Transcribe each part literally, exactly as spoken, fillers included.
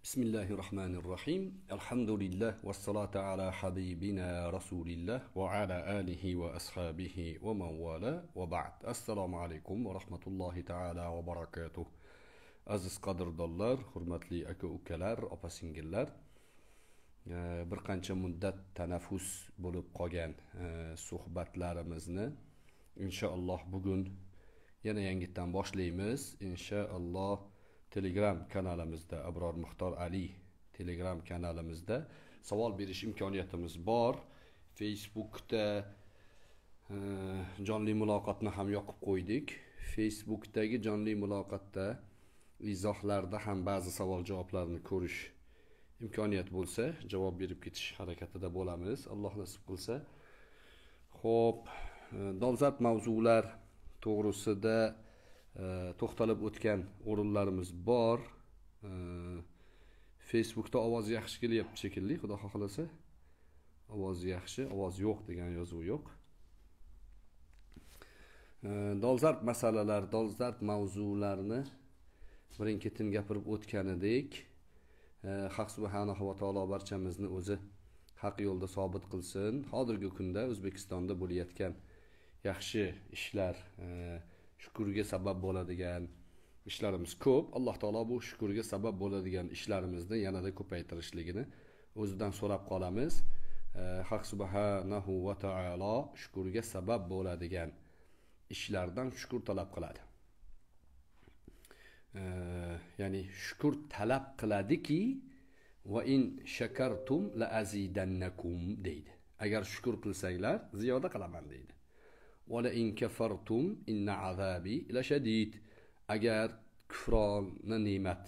Bismillahirrahmanirrahim. Elhamdülillah ve salatu ala habibina Resulillah ve ala alihi ve ashabihi ve men vala ve ba'd. Assalamu alaikum ve rahmetullahi ta'ala ve barakatuh. Aziz qadrdonlar, hurmatli aka-ukalar, opa-singillar, bir qancha muddat tanaffus bo'lib qolgan suhbatlarimizni inshaalloh bugun yana yangitdan boshlaymiz. Inshaalloh Telegram kanalimizda Abror Muxtor Ali Telegram kanalimizda savol berish imkoniyatimiz bor. Facebookda e, jonli muloqotni ham yoqib qo'ydik. Facebookdagi jonli muloqotda izohlarda ham ba'zi savol javoblarni ko'rish imkoniyat bo'lsa, javob berib ketish harakatida bo'lamiz, Alloh nasib qilsa. Xo'p, dolzarb mavzular to'g'risida to'xtalib o'tgan o'rinlarimiz bor. Facebookda ovoz yaxshi kelyapti shekilli, xudo xohlasa. Ovoz yaxshi, ovoz yo'q degan yozuv yo'q. Dolzarb masalalar, dolzarb mavzularni birin-ketin gapirib o'tgan edik. Haq subhanahu va taolo barchamizni o'zi haq yo'lda sobit qilsin. Hozirgi kunda O'zbekistonda bo'layotgan yaxshi ishlar, shukurga sabab bo'ladigan ishlarimiz ko'p. Alloh taolo bu shukurga sabab bo'ladigan ishlarimizni yanada ko'paytirishligini o'zidan so'rab qolamiz. Haq subhanahu va taolo shukurga sabab bo'ladigan ishlardan shukur talab qiladi. Ya'ni shukur talab qiladiki, va in shakartum la azidannakum deydi. Agar shukur qilsanglar, ziyoda qilaman deydi. Va la in kafartum inna azabi la shadid. Agar kufrona ne'mat,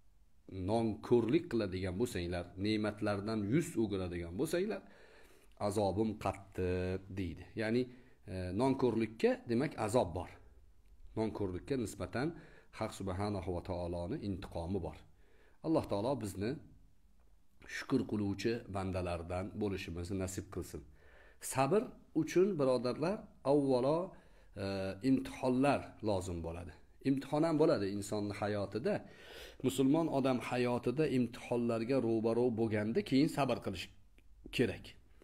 nonko'rlik qiladigan bo'lsanglar, ne'matlardan yuz o'giradigan bo'lsanglar, azobim qattiq deydi. Ya'ni nonko'rlikka demak azob bor. Nonko'rlikka nisbatan Haq subhanahu va taoloning intiqomi bor. Alloh taolo bizni shukr qiluvchi bandalardan bo'lishimizni nasib qilsin. Sabr uchun birodarlar, avvalo e, imtihonlar lozim bo'ladi. Imtihon ham bo'ladi insonning hayotida. Musulmon odam hayotida imtihonlarga ro'baro bo'lganda keyin sabr qilish kerak.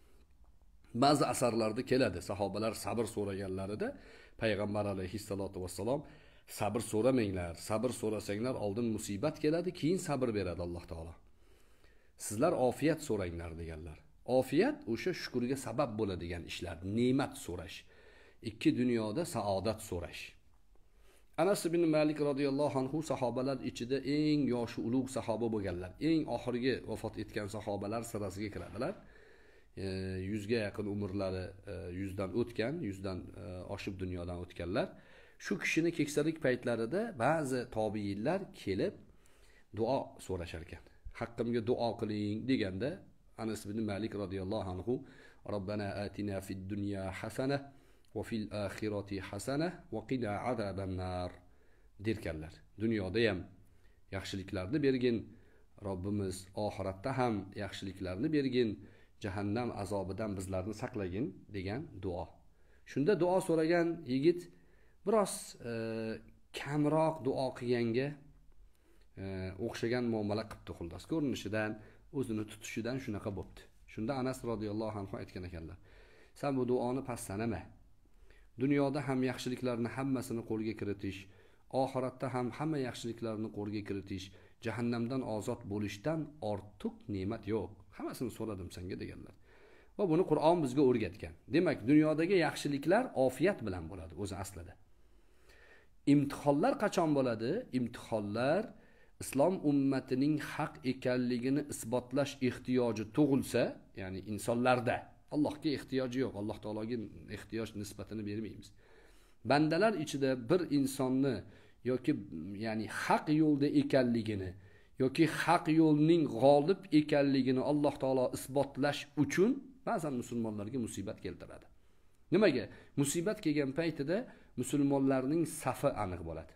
Ba'zi asarlarda keladi, sahobalar sabr so'raganlarida payg'ambar alayhissalotu vassalom sabr so'ramanglar, sabr so'rasanglar oldin musibat keladi, keyin sabr beradi Alloh taolo. Sizlar ofiyat so'ranglar deganlar. Ofiyat o'sha shukurga sabab bo'ladigan ishlar, ne'mat so'rash, ikki dunyoda saodat so'rash. Anas ibn Malik radhiyallohu anhu sahobalar ichida eng yoshi ulug' sahoba bo'lganlar, eng oxirgi vafot etgan sahobalar sirasiga kiradilar. yuzga yaqin umrlari yuzdan o'tgan, yuzdan oshib dunyodan o'tganlar. Shu kishini keksalik paytlarida ba'zi tobiinlar kelib duo so'rashar ekan. Haqqimga duo qiling deganda Anas ibn Malik radhiyallohu anhu Robbana atina fid dunya hasana va fil oxirati hasana va qina azaban nar derkanlar. Dunyoda ham yaxshiliklarni bergin, Robbimiz oxiratda ham yaxshiliklarni bergin, jahannam azobidan bizlarni saqlagin degan duo. Shunda duo so'ragan yigit biroz e, kamroq duo qilganga e, o'xshagan muomala qilibdi xullas. Ko'rinishidan, o'zini tutishidan shunaqa bo'pti. Shunda Anas radhiyallohu anhu aytgan ekanlar: "Sen bu duoni past sanama. Dunyoda ham yaxshiliklarni hammasini qo'lga kiritish, oxiratda ham hamma yaxshiliklarni qo'lga kiritish, jahannamdan ozod bo'lishdan ortiq ne'mat yo'q. Hammasini so'radim senga" deganlar. Va buni Qur'on bizga o'rgatgan. Demak, dunyodagi yaxshiliklar ofiyat bilan bo'ladi o'zi aslida. Imtihonlar qachon bo'ladi? Imtihonlar islom ummatining haq ekanligini isbotlash ehtiyoji tug'ilsa, ya'ni insonlarda. Allohga ehtiyoji yo'q, Alloh taologa ehtiyoj nisbatini bermaymiz. Bandalar ichida bir insonni yoki ya'ni haq yo'lda ekanligini yoki haq yo'lning g'olib ekanligini Alloh taolo isbotlash uchun ba'zan musulmonlarga musibat keltiradi. Nimaga? Musibat kelgan paytida musulmonlarning safi aniq bo'ladi.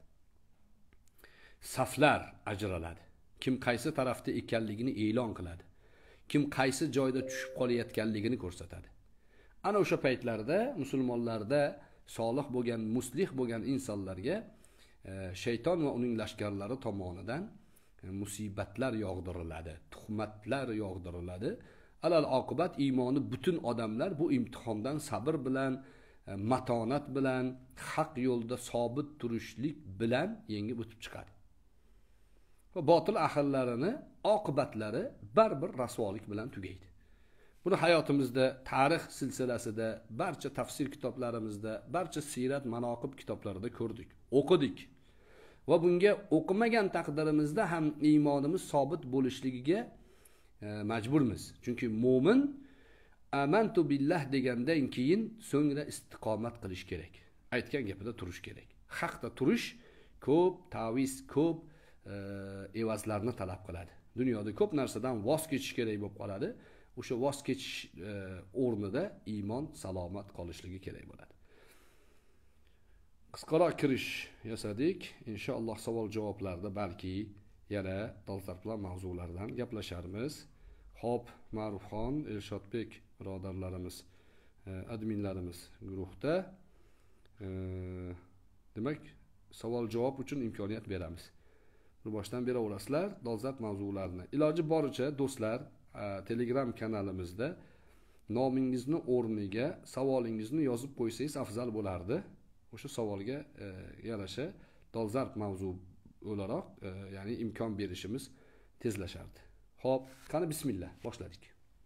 Saflar ajraladi. Kim qaysi tarafda ekanligini e'lon qiladi. Kim qaysi joyda tushib qolayotganligini ko'rsatadi. Ana o'sha paytlarda musulmonlarda solih bo'lgan, muslih bo'lgan insonlarga e, shayton va uning lashkarlari tomonidan musibatlar yog'diriladi, tuhmatlar yog'diriladi. Alal oqibat iymoni butun odamlar bu imtihondan sabr bilan, matonat bilan, haq yo'lda sobit turishlik bilan yengib o'tib chiqadi. Va botil ahllarini oqibatlari baribir rasvolik bilan tugaydi. Buni hayotimizda, tarix silsilasida, barcha tafsir kitoblarimizda, barcha sirat, manoqib kitoblarida ko'rdik, o'qidik. Va bunga o'qimagan taqdirimizda ham iymonimiz sobit bo'lishligiga e, majburmiz. Chunki mo'min amantu billah degandan keyin so'ngra istiqomat qilish kerak. Aytgan gapida turish kerak. Haqda turish ko'p taviz, ko'p e, evazlarni talab qiladi. Dunyoda ko'p narsadan voz kechish kerak bo'lib qoladi. O'sha voz kechish e, o'rnida iymon salomat qolishligi kerak bo'ladi. Qisqaroq kirish yasadik. Inshaalloh savol javoblarda balki yana dolzarb mavzulardan gaplasharmiz. Xo'p, Ma'rufxon, Elshodbek birodarlarimiz, e, adminlarimiz guruhda e, demak, savol javob uchun imkoniyat beramiz. Buni boshdan beraverasizlar, dolzarb mavzularni. Iloji boricha do'stlar, Telegram kanalimizda nomingizni o'rniga savolingizni yozib qo'ysangiz afzal bo'lardi. O'sha savolga e, yarasha dolzarb mavzu o'laroq, e, ya'ni imkon berishimiz tezlashardi. Xo'p, qani bismillah, boshladik.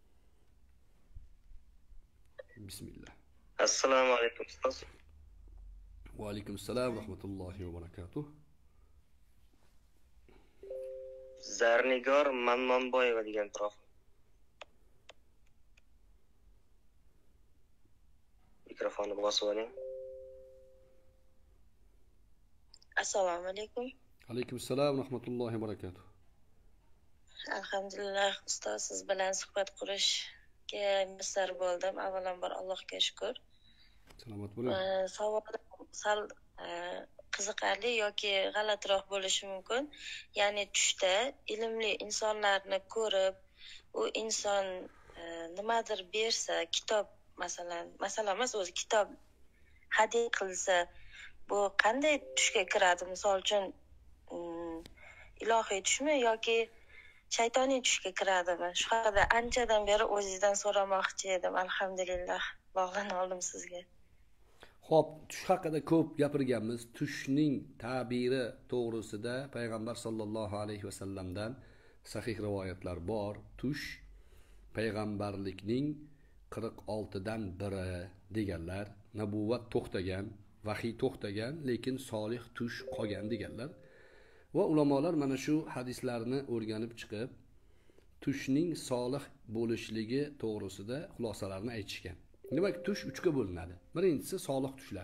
Bismillah. Assalomu alaykum ustoz. Va alaykum assalom rahmatullohi va barakatuh. Zarnigor Manmonboyeva degan prof. Mikrofonni bosib oling. Assalomu alaykum. Alaykum assalom rahmatullohi va barakatuh. Alhamdulillah ustoz, siz bilan suhbat qurishga muvaffaq bo'ldim. Avvalambor Allohga shukr. Salomat bo'ling. Savolim sal qiziqarli yoki g'alatiroq bo'lishi mumkin. Ya'ni tushda ilmli insonlarni ko'rib, u inson nimadir bersa, kitob masalan, masalan emas, o'zi kitob hadya qilsa, bu qanday tushga kiradi? Misol uchun ilohiy tushmi yoki shaytoniy tushga kiradimi? Shu haqida anchadan beri o'zingizdan so'ramoqchi edim. Alhamdulillah, bog'lana oldim sizga. Xo'p, tush haqida ko'p gapirganmiz. Tushning ta'biri to'g'risida payg'ambar sollallohu alayhi vasallamdan sahih rivoyatlar bor. Tush payg'ambarlikning qirq oltidan biri deganlar. Nabuvvat to'xtagan, vahiy to'xtagan, lekin solih tush qolgan deganlar. Va ulamolar mana shu hadislarni o'rganib chiqib, tushning solih bo'lishligi to'g'risida xulosalarni aytishgan. Demak, tush uchga bo'linadi. Birinchisi solih tushlar.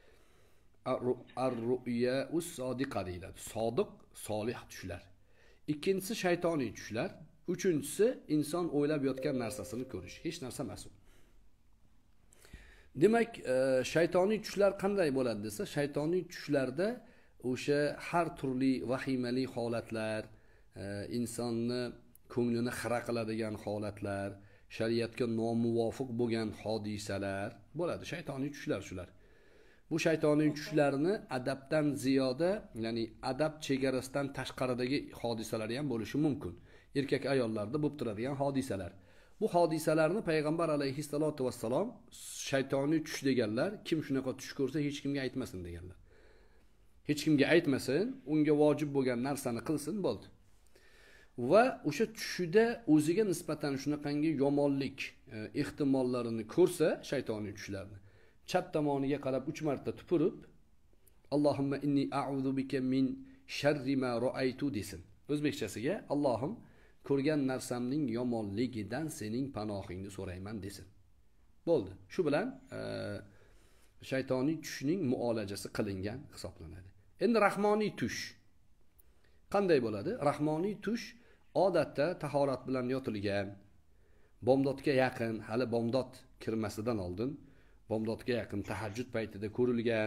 Ar-ru'ya'us sodiqa deyiladi. Sodiq, solih tushlar. Ikkinchisi shaytoniy tushlar. Uchinchisi inson o'ylab yotgan narsasini ko'rish. Hech narsa emas u. Demak, shaytoniy tushlar qanday bo'ladi desa, shaytoniy tushlarda o'sha har turli vahimali holatlar, insonni ko'nglini xira qiladigan holatlar, shariatga nomuvofiq bo'lgan hodisalar bo'ladi. Shaytoniy tushlar shular. Bu shaytoniy tushlarni adabdan ziyoda, ya'ni adab chegarasidan tashqaridagi hodisalar ham bo'lishi mumkin. Erkak ayollarda bo'lib turadigan hodisalar. Bu hodisalarni payg'ambar alayhissalatu vassalom shaytoniy tush deganlar. Kim shunaqa tush ko'rsa hech kimga aytmasin deganlar. Hech kimga aytmasin, unga vojib bo'lgan narsani qilsin, bo'ldi. Va o'sha tushida o'ziga nisbatan shunaqangi yomonlik e, ehtimollarini ko'rsa, shaytoniy tushlarni chap tomoniga qarab uch marta tupurib, Allohumma inni a'udhu bika min sharri ma ra'aytu desin. O'zbekchasiga Allohim ko'rgan narsamning yomonligidan sening panohingni so'rayman desin. Bo'ldi. Shu bilan e, shaytoniy tushning muolajasi qilingan hisoblanadi. Endi rahmoniy tush qanday bo'ladi? Rahmoniy tush odatda tahorat bilan yotilgan, bomdodga yaqin, hali bomdod kirmasidan oldin, bomdodga yaqin tahajjud paytida ko'rilgan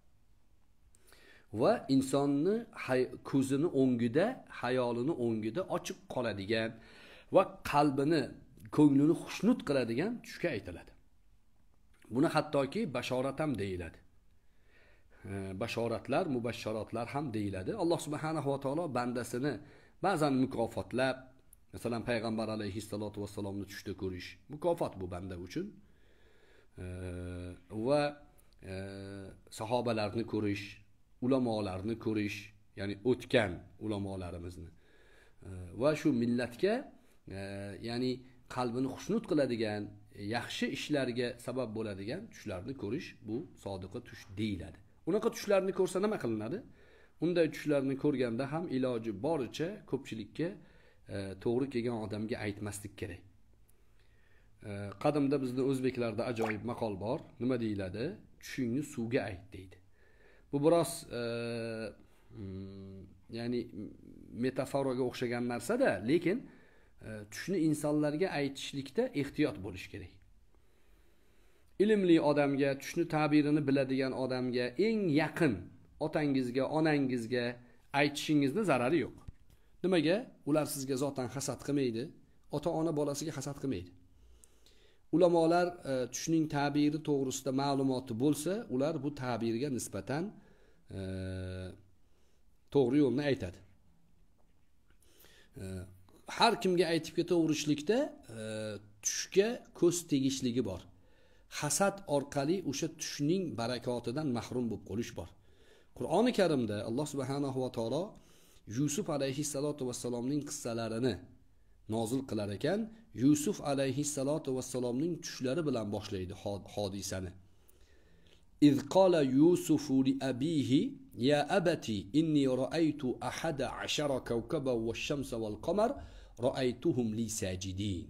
va insonni ko'zini o'ngida, hayolini o'ngida ochiq qoladigan va qalbini, ko'nglini xushnud qiladigan tushga aytiladi. Buni hattoki bashorat ham deyiladi. Bashoratlar, mubashsharotlar ham deyiladi. Alloh subhanahu va taolo bandasini ba'zan mukofotlab, masalan payg'ambar alayhissalotu vassalomni tushda ko'rish mukofot bu banda uchun. E, va e, sahobalarni ko'rish, ulamolarni ko'rish, ya'ni o'tgan ulamolarimizni e, va shu millatga e, ya'ni qalbini xushnud qiladigan, yaxshi ishlarga sabab bo'ladigan tushlarni ko'rish bu sodiqa tush deyiladi. Unaqa tushlarni ko'rsa nima qilinadi? Unday tushlarni ko'rganda ham iloji boricha ko'pchilikka e, to'g'ri kelgan odamga aytmaslik kerak. E, qadimda bizning o'zbeklarda ajoyib maqol bor. Nima deyiladi? Tushingni suvga ayt deydi. Bu biroz e, mm, ya'ni metaforaga o'xshagan narsa-da, lekin e, tushni insonlarga aytishlikda ehtiyot bo'lish kerak. Ilmli odamga, tushni ta'birini biladigan odamga, eng yaqin otangizga, onangizga aytishingizni zarari yo'q. Nimaga? Ular sizga zotan hasad qilmaydi. Ota-ona bolasiga hasad qilmaydi. Ulamolar e, tushning ta'biri to'g'risida ma'lumoti bo'lsa, ular bu ta'birga nisbatan e, to'g'ri yo'lni aytadi. E, har kimga aytib ketaverishlikda e, tushga ko'z tegishligi bor. Hasad orqali o'sha tushning barakotidan mahrum bo'lib qolish bor. Qur'oni Karimda Alloh subhanahu va taolo Yusuf alayhissalotu vassalomning qissalarini nozil qilar ekan, Yusuf alayhissalotu vassalomning tushlari bilan boshlaydi hodisani. İz qala Yusufu li abihi ya abati inni ra'aytu ahada ashara kawkaban wash-shamsa wal-qamar ra'aytuhum li sajidin.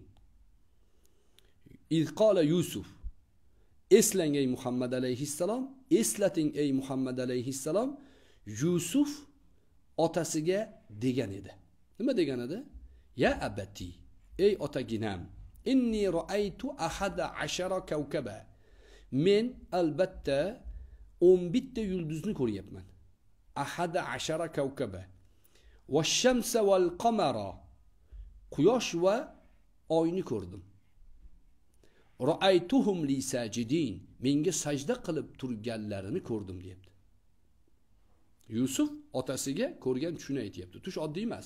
İz qala Yusuf, eslang ey Muhammad alayhissalom, eslating ey Muhammad alayhissalom, Yusuf otasiga degan edi. Nima degan edi? Ya abati, ey otaginam, inni ra'aytu ahada ashara kawkaba. Men albatta o'n bitta yulduzni ko'ryapman. Ahada ashara kawkaba. Wash-shamsa wal-qamara. Quyosh va oyni ko'rdim. Ra'aytuhum li sajidin. Menga sajda qilib turganlarini ko'rdim deyapti. Yusuf otasiga ko'rgan tushni aytayapti. Tush oddiy emas.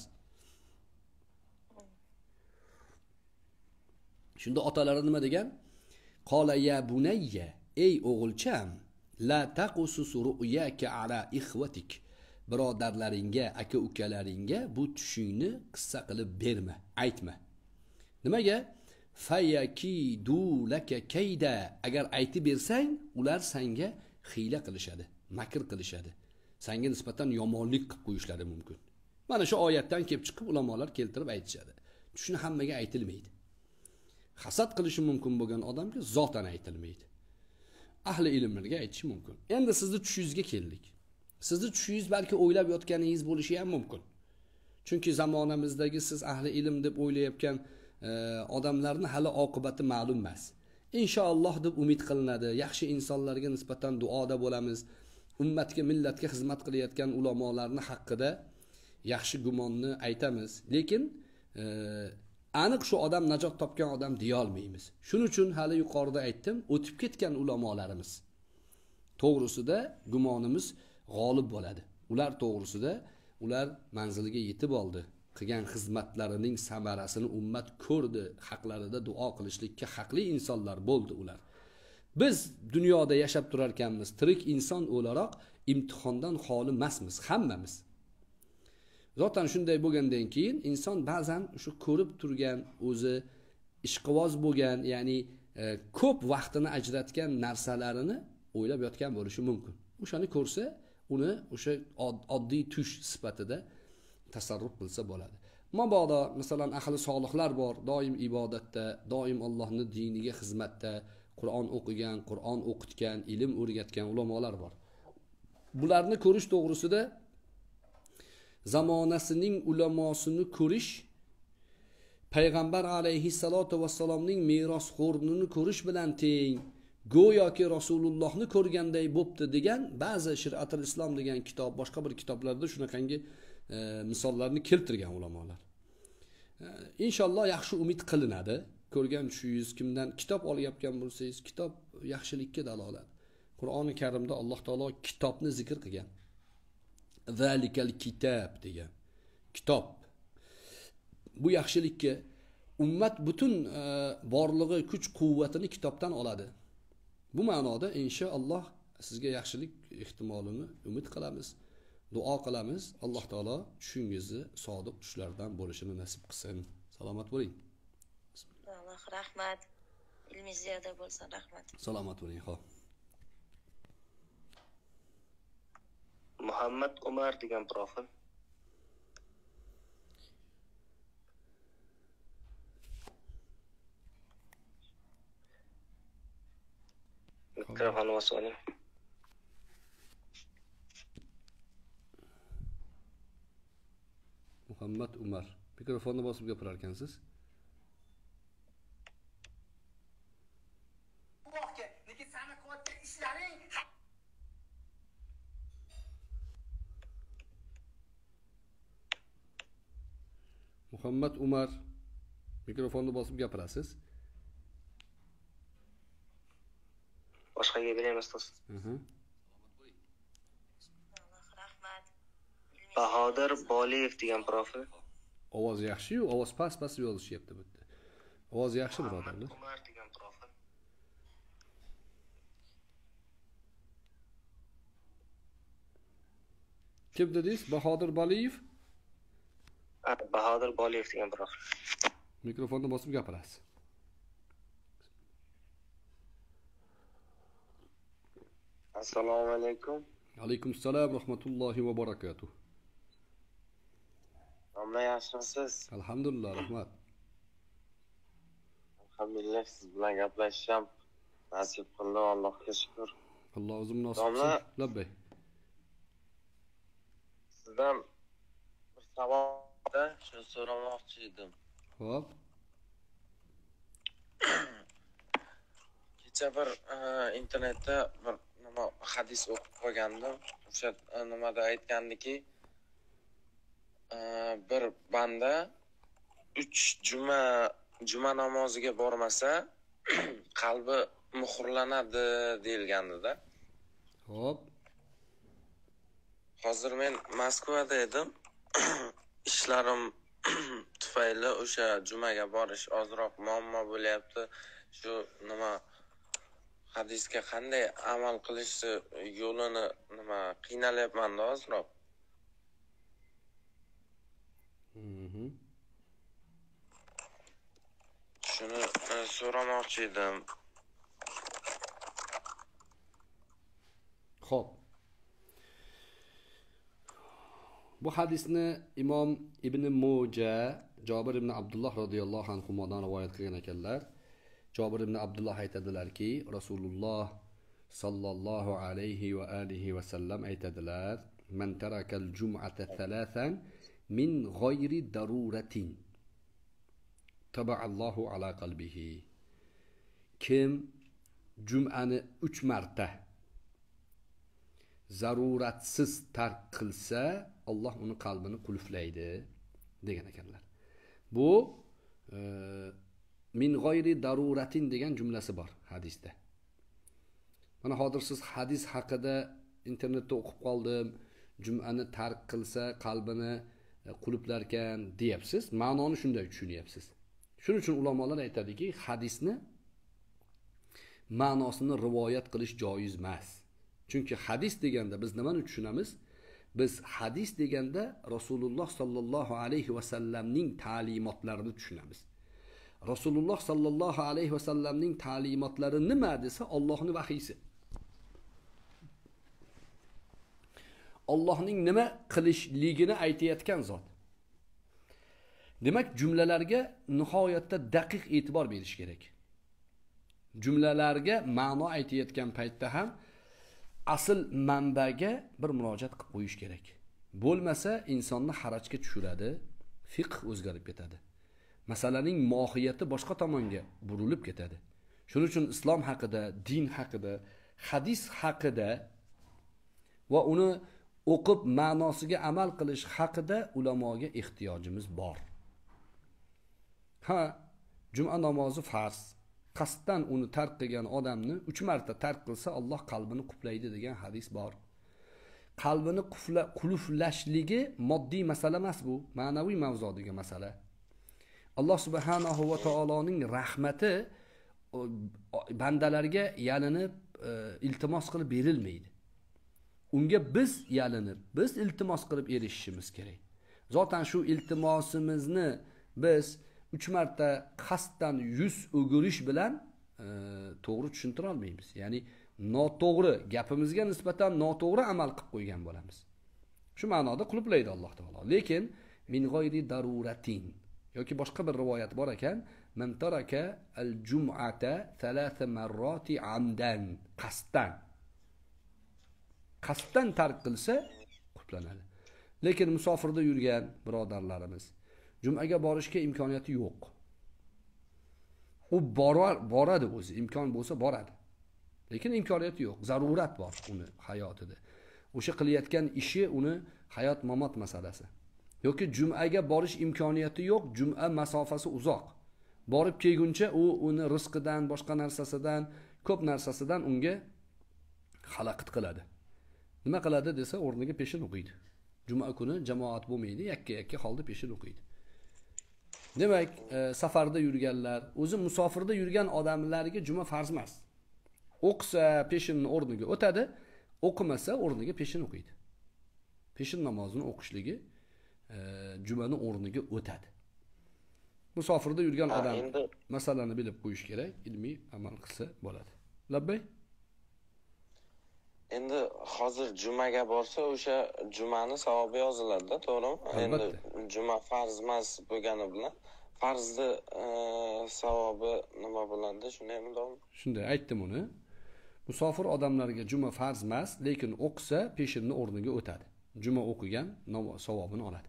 Shunda otalari nima degan? Qala ya bunayya, ey o'g'ilcham, la taqusus ru'yaka ala ikhwatik. Birodarlaringga, aka-ukalaringga bu tushingni qissa qilib berma, aytma. Nimaga? Fayakidu laka kayda. Agar aytib bersang, ular senga hiyla qilishadi, makr qilishadi. Senga nisbatan yomonlik qilib qo'yishlari mumkin. Mana shu oyatdan kelib chiqib ulamolar keltirib aytishadi. Tushni hammaga aytilmaydi. Hasad qilishi mumkin bo'lgan odamga zotan aytilmaydi. Ahli ilmlarga aytish mumkin. Endi sizni tushingizga keldik. Sizni tushingiz balki o'ylab yotganingiz bo'lishi ham mumkin. Chunki zamonamizdagi siz ahli ilm deb o'ylayotgan e, odamlarning hali oqibati ma'lum emas. Inshaalloh deb umid qilinadi. Yaxshi insonlarga nisbatan duoda bo'lamiz. Ummatga, millatga xizmat qilayotgan ulamolarning haqqida yaxshi gumonni aytamiz. Lekin e, aniq shu odam najot topgan odam deya olmaymiz. Shuning uchun hali yuqorida aytdim, o'tib ketgan ulamolarimiz to'g'risida gumonimiz g'olib bo'ladi. Ular to'g'risida ular manziliga yetib oldi. Qilgan xizmatlarining samarasini ummat ko'rdi. Haqlarida duo qilishlikka haqli insonlar bo'ldi ular. Biz dunyoda yashab turar ekanmiz, tirik inson o'laroq imtihondan xoli emasmiz, hammamiz. Zotan shunday bo'lgandan keyin inson ba'zan shu ko'rib turgan, o'zi ishqivoz bo'lgan, ya'ni e, ko'p vaqtini ajratgan narsalarini o'ylab yotgan bo'lishi mumkin. O'shani ko'rsa, uni o'sha oddiy tush sifatida tasarruf qilsa bo'ladi. Mabodo masalan ahli solihlar bor, doim ibodatda, doim Allohning diniga xizmatda, Qur'on o'qigan, Qur'on o'qitgan, ilm o'rgatgan ulamolar bor. Bularni ko'rish to'g'risida zamonasining ulamosini ko'rish payg'ambar alayhissalotu vassalomning merosxo'rnini ko'rish bilan teng, go'yoki Rasulullohni ko'rganday bo'pti degan ba'zi Shir'atul Islom degan kitob, boshqa bir kitoblarda shunaqangi e, misollarni keltirgan ulamolar. E, inshaalloh yaxshi umid qilinadi. Ko'rgan tushingiz, kimdan kitob olayotgan bo'lsangiz, kitob yaxshilikka dalolat. Qur'oni Karimda Alloh taolo kitobni zikr qilgan. Zalikal kitab degan. Kitob. bu yaxshilikka ummat butun e, borlig'i, kuch quvvatini kitobdan oladi. Bu ma'noda inshaalloh sizga yaxshilik ehtimolini umid qilamiz, duo qilamiz. Alloh taolo tushingizni sodiq tushlardan bo'lishini nasib qilsin. Salomat bo'ling. Alloh rahmat. Ilmingiz ziyoda bo'lsin, rahmat. Salomat bo'ling. Xo'p. Muhammad Umar degan profil. Mikrofonni bosib oling. Muhammad Umar. Mikrofonni bosib gapirar ekansiz. Muhammad Umar. Mikrofonni bosib gapirasiz. Boshqaga beraymi ustoz? Mhm. Alloh rahmat. Bahodir Boliyev degan profil. Ovoz yaxshi-yu, ovoz past-past yozishyapti bu yerda. Ovoz yaxshi birodarlar. Umar degan profil. Kim dedingiz? Bahodir Boliyev. Ha, Bahodir Boliyev degan profil. Mikrofonni bosib gapirasiz. Assalomu alaykum. Alaykum assalom rahmatullohi va barakatuh. Amma yaxshimisiz? Alhamdulillah, rahmat. Alhamdulillah, siz bilan gaplashishim nasib qildi, Allohga shukr. Alloh o'zi munosib Domla. qilsin. Labbay. Sizdan bir savolda shuni so'ramoqchi edim. Xo'p. Kecha bir e, internetda bir nima hadis o'qib qolgandim. O'sha e, nimada aytgandiki, e, bir banda uch juma juma namoziga bormasa qalbi muhrlanadi deyilgandida. Xo'p. Hozir men Moskvada edim. Ishlarim tufayli o'sha jumaga borish ozroq muammo bo'lyapti. Shu nima hadisga qanday amal qilish yo'lini nima qiynalyapman-da ozroq. Mhm. Shuni e, so'ramoqchi edim. Xo'p. Bu hadisni Imom Ibn Moja, Jabir ibn Abdullah radhiyallohu anhudan rivoyat qilgan ekanlar. Jabir ibn Abdullah aytadilarki, Rasululloh sallallohu alayhi va alihi va sallam aytadilar: "Man tarakal jum'ata thalathan min g'ayri daruratin taba'allohu ala qalbihi." Kim jum'ani uch marta zaruratsiz tark qilsa, Alloh uni qalbini qulflaydi degan ekanlar. Bu e, min g'ayri daruratin degan jumlasi bor hadisda. Mana hozir siz hadis haqida internetda o'qib qoldim, jum'ani tark qilsa qalbini qulflarkan deyapsiz. Ma'noni shunday tushunyapsiz. Shuning uchun ulamolar aytadiki, hadisni ma'nosini rivoyat qilish joiz emas. Chunki hadis deganda biz nimani tushunamiz? Biz hadis deganda Rasululloh sallallohu alayhi va sallamning ta'limotlarini tushunamiz. Rasululloh sallallohu alayhi va sallamning ta'limotlari nima desa, Allohning vahiysi. Allohning nima qilishligini aytayotgan zot. Demak, jumlalarga nihoyatda daqiq e'tibor berish kerak. Jumlalarga ma'no aytayotgan paytda ham asl manbaga bir murojaat qilib qo'yish kerak. Bo'lmasa insonni harajga tushiradi, fiqh o'zgarib ketadi. Masalaning mohiyati boshqa tomonga burilib ketadi. Shuning uchun islom haqida, din haqida, hadis haqida va uni o'qib ma'nosiga amal qilish haqida ulamoga ehtiyojimiz bor. Ha, juma namozi farz. Qasddan uni tark qilgan odamni uch marta tark qilsa Alloh qalbini qulflaydi degan hadis bor. Qalbini qulflashligi moddiy masala emas bu, ma'naviy mavzudagi masala. Alloh subhanahu va taoloning rahmati bandalarga yalinib e, iltimos qilib berilmaydi. Unga biz yalinib, biz iltimos qilib erishishimiz kerak. Zotan shu iltimosimizni biz uch marta qasddan yuz o'girish bilan e, to'g'ri tushuntira olmaymiz. Ya'ni noto'g'ri gapimizga nisbatan noto'g'ri amal qilib qo'ygan bo'lamiz. Shu ma'noda quluplaydi Alloh taolo. Lekin min g'oyri daruratin yoki boshqa bir rivoyat bor ekan, man taraka al-jum'ata thalatha marrati amdan, qasddan. Qasddan tark qilsa quluplanadi. Lekin musofirda yurgan birodarlarimiz jum'aga borishga imkoniyati yo'q. U borar, boradi o'zi, imkon bo'lsa boradi. Lekin imkoniyati yo'q, zarurat bor uni hayotida. O'sha qilayotgan ishi uni hayot mamot masalasi. Yoki jum'aga borish imkoniyati yo'q, jum'a masofasi uzoq. Borib kelguncha u uni rizqidan, boshqa narsasidan, ko'p narsasidan unga xalaqit qiladi. Nima qiladi desa, o'rniga peshin o'qiydi. Juma kuni jamoat bo'lmaydi, yakka-yakka holda peshin o'qiydi. Demak, e, safarda yurganlar, o'zi musofirda yurgan odamlarga juma farz emas. O'qisa peshinni o'rniga o'tadi, o'qimasa o'rniga peshin o'qiydi. Peshin namozini o'qishligi e, jumani o'rniga o'tadi. Musofirda yurgan ha, odam endi masalani bilib qo'yish kerak, ilmiy amal qilsa bo'ladi. Labbay? Endi hozir jumaga borsa o'sha jumani savobi yoziladi-da, to'g'rimi? Endi juma farz emas bo'lgani bilan farzni e, savobi nima bo'ladi? Shundaymi to'g'rimi? Shunday aytdim uni. Musofir odamlarga juma farz emas, lekin o'qisa peshinni o'rniga o'tadi. Juma o'qigan savobini oladi.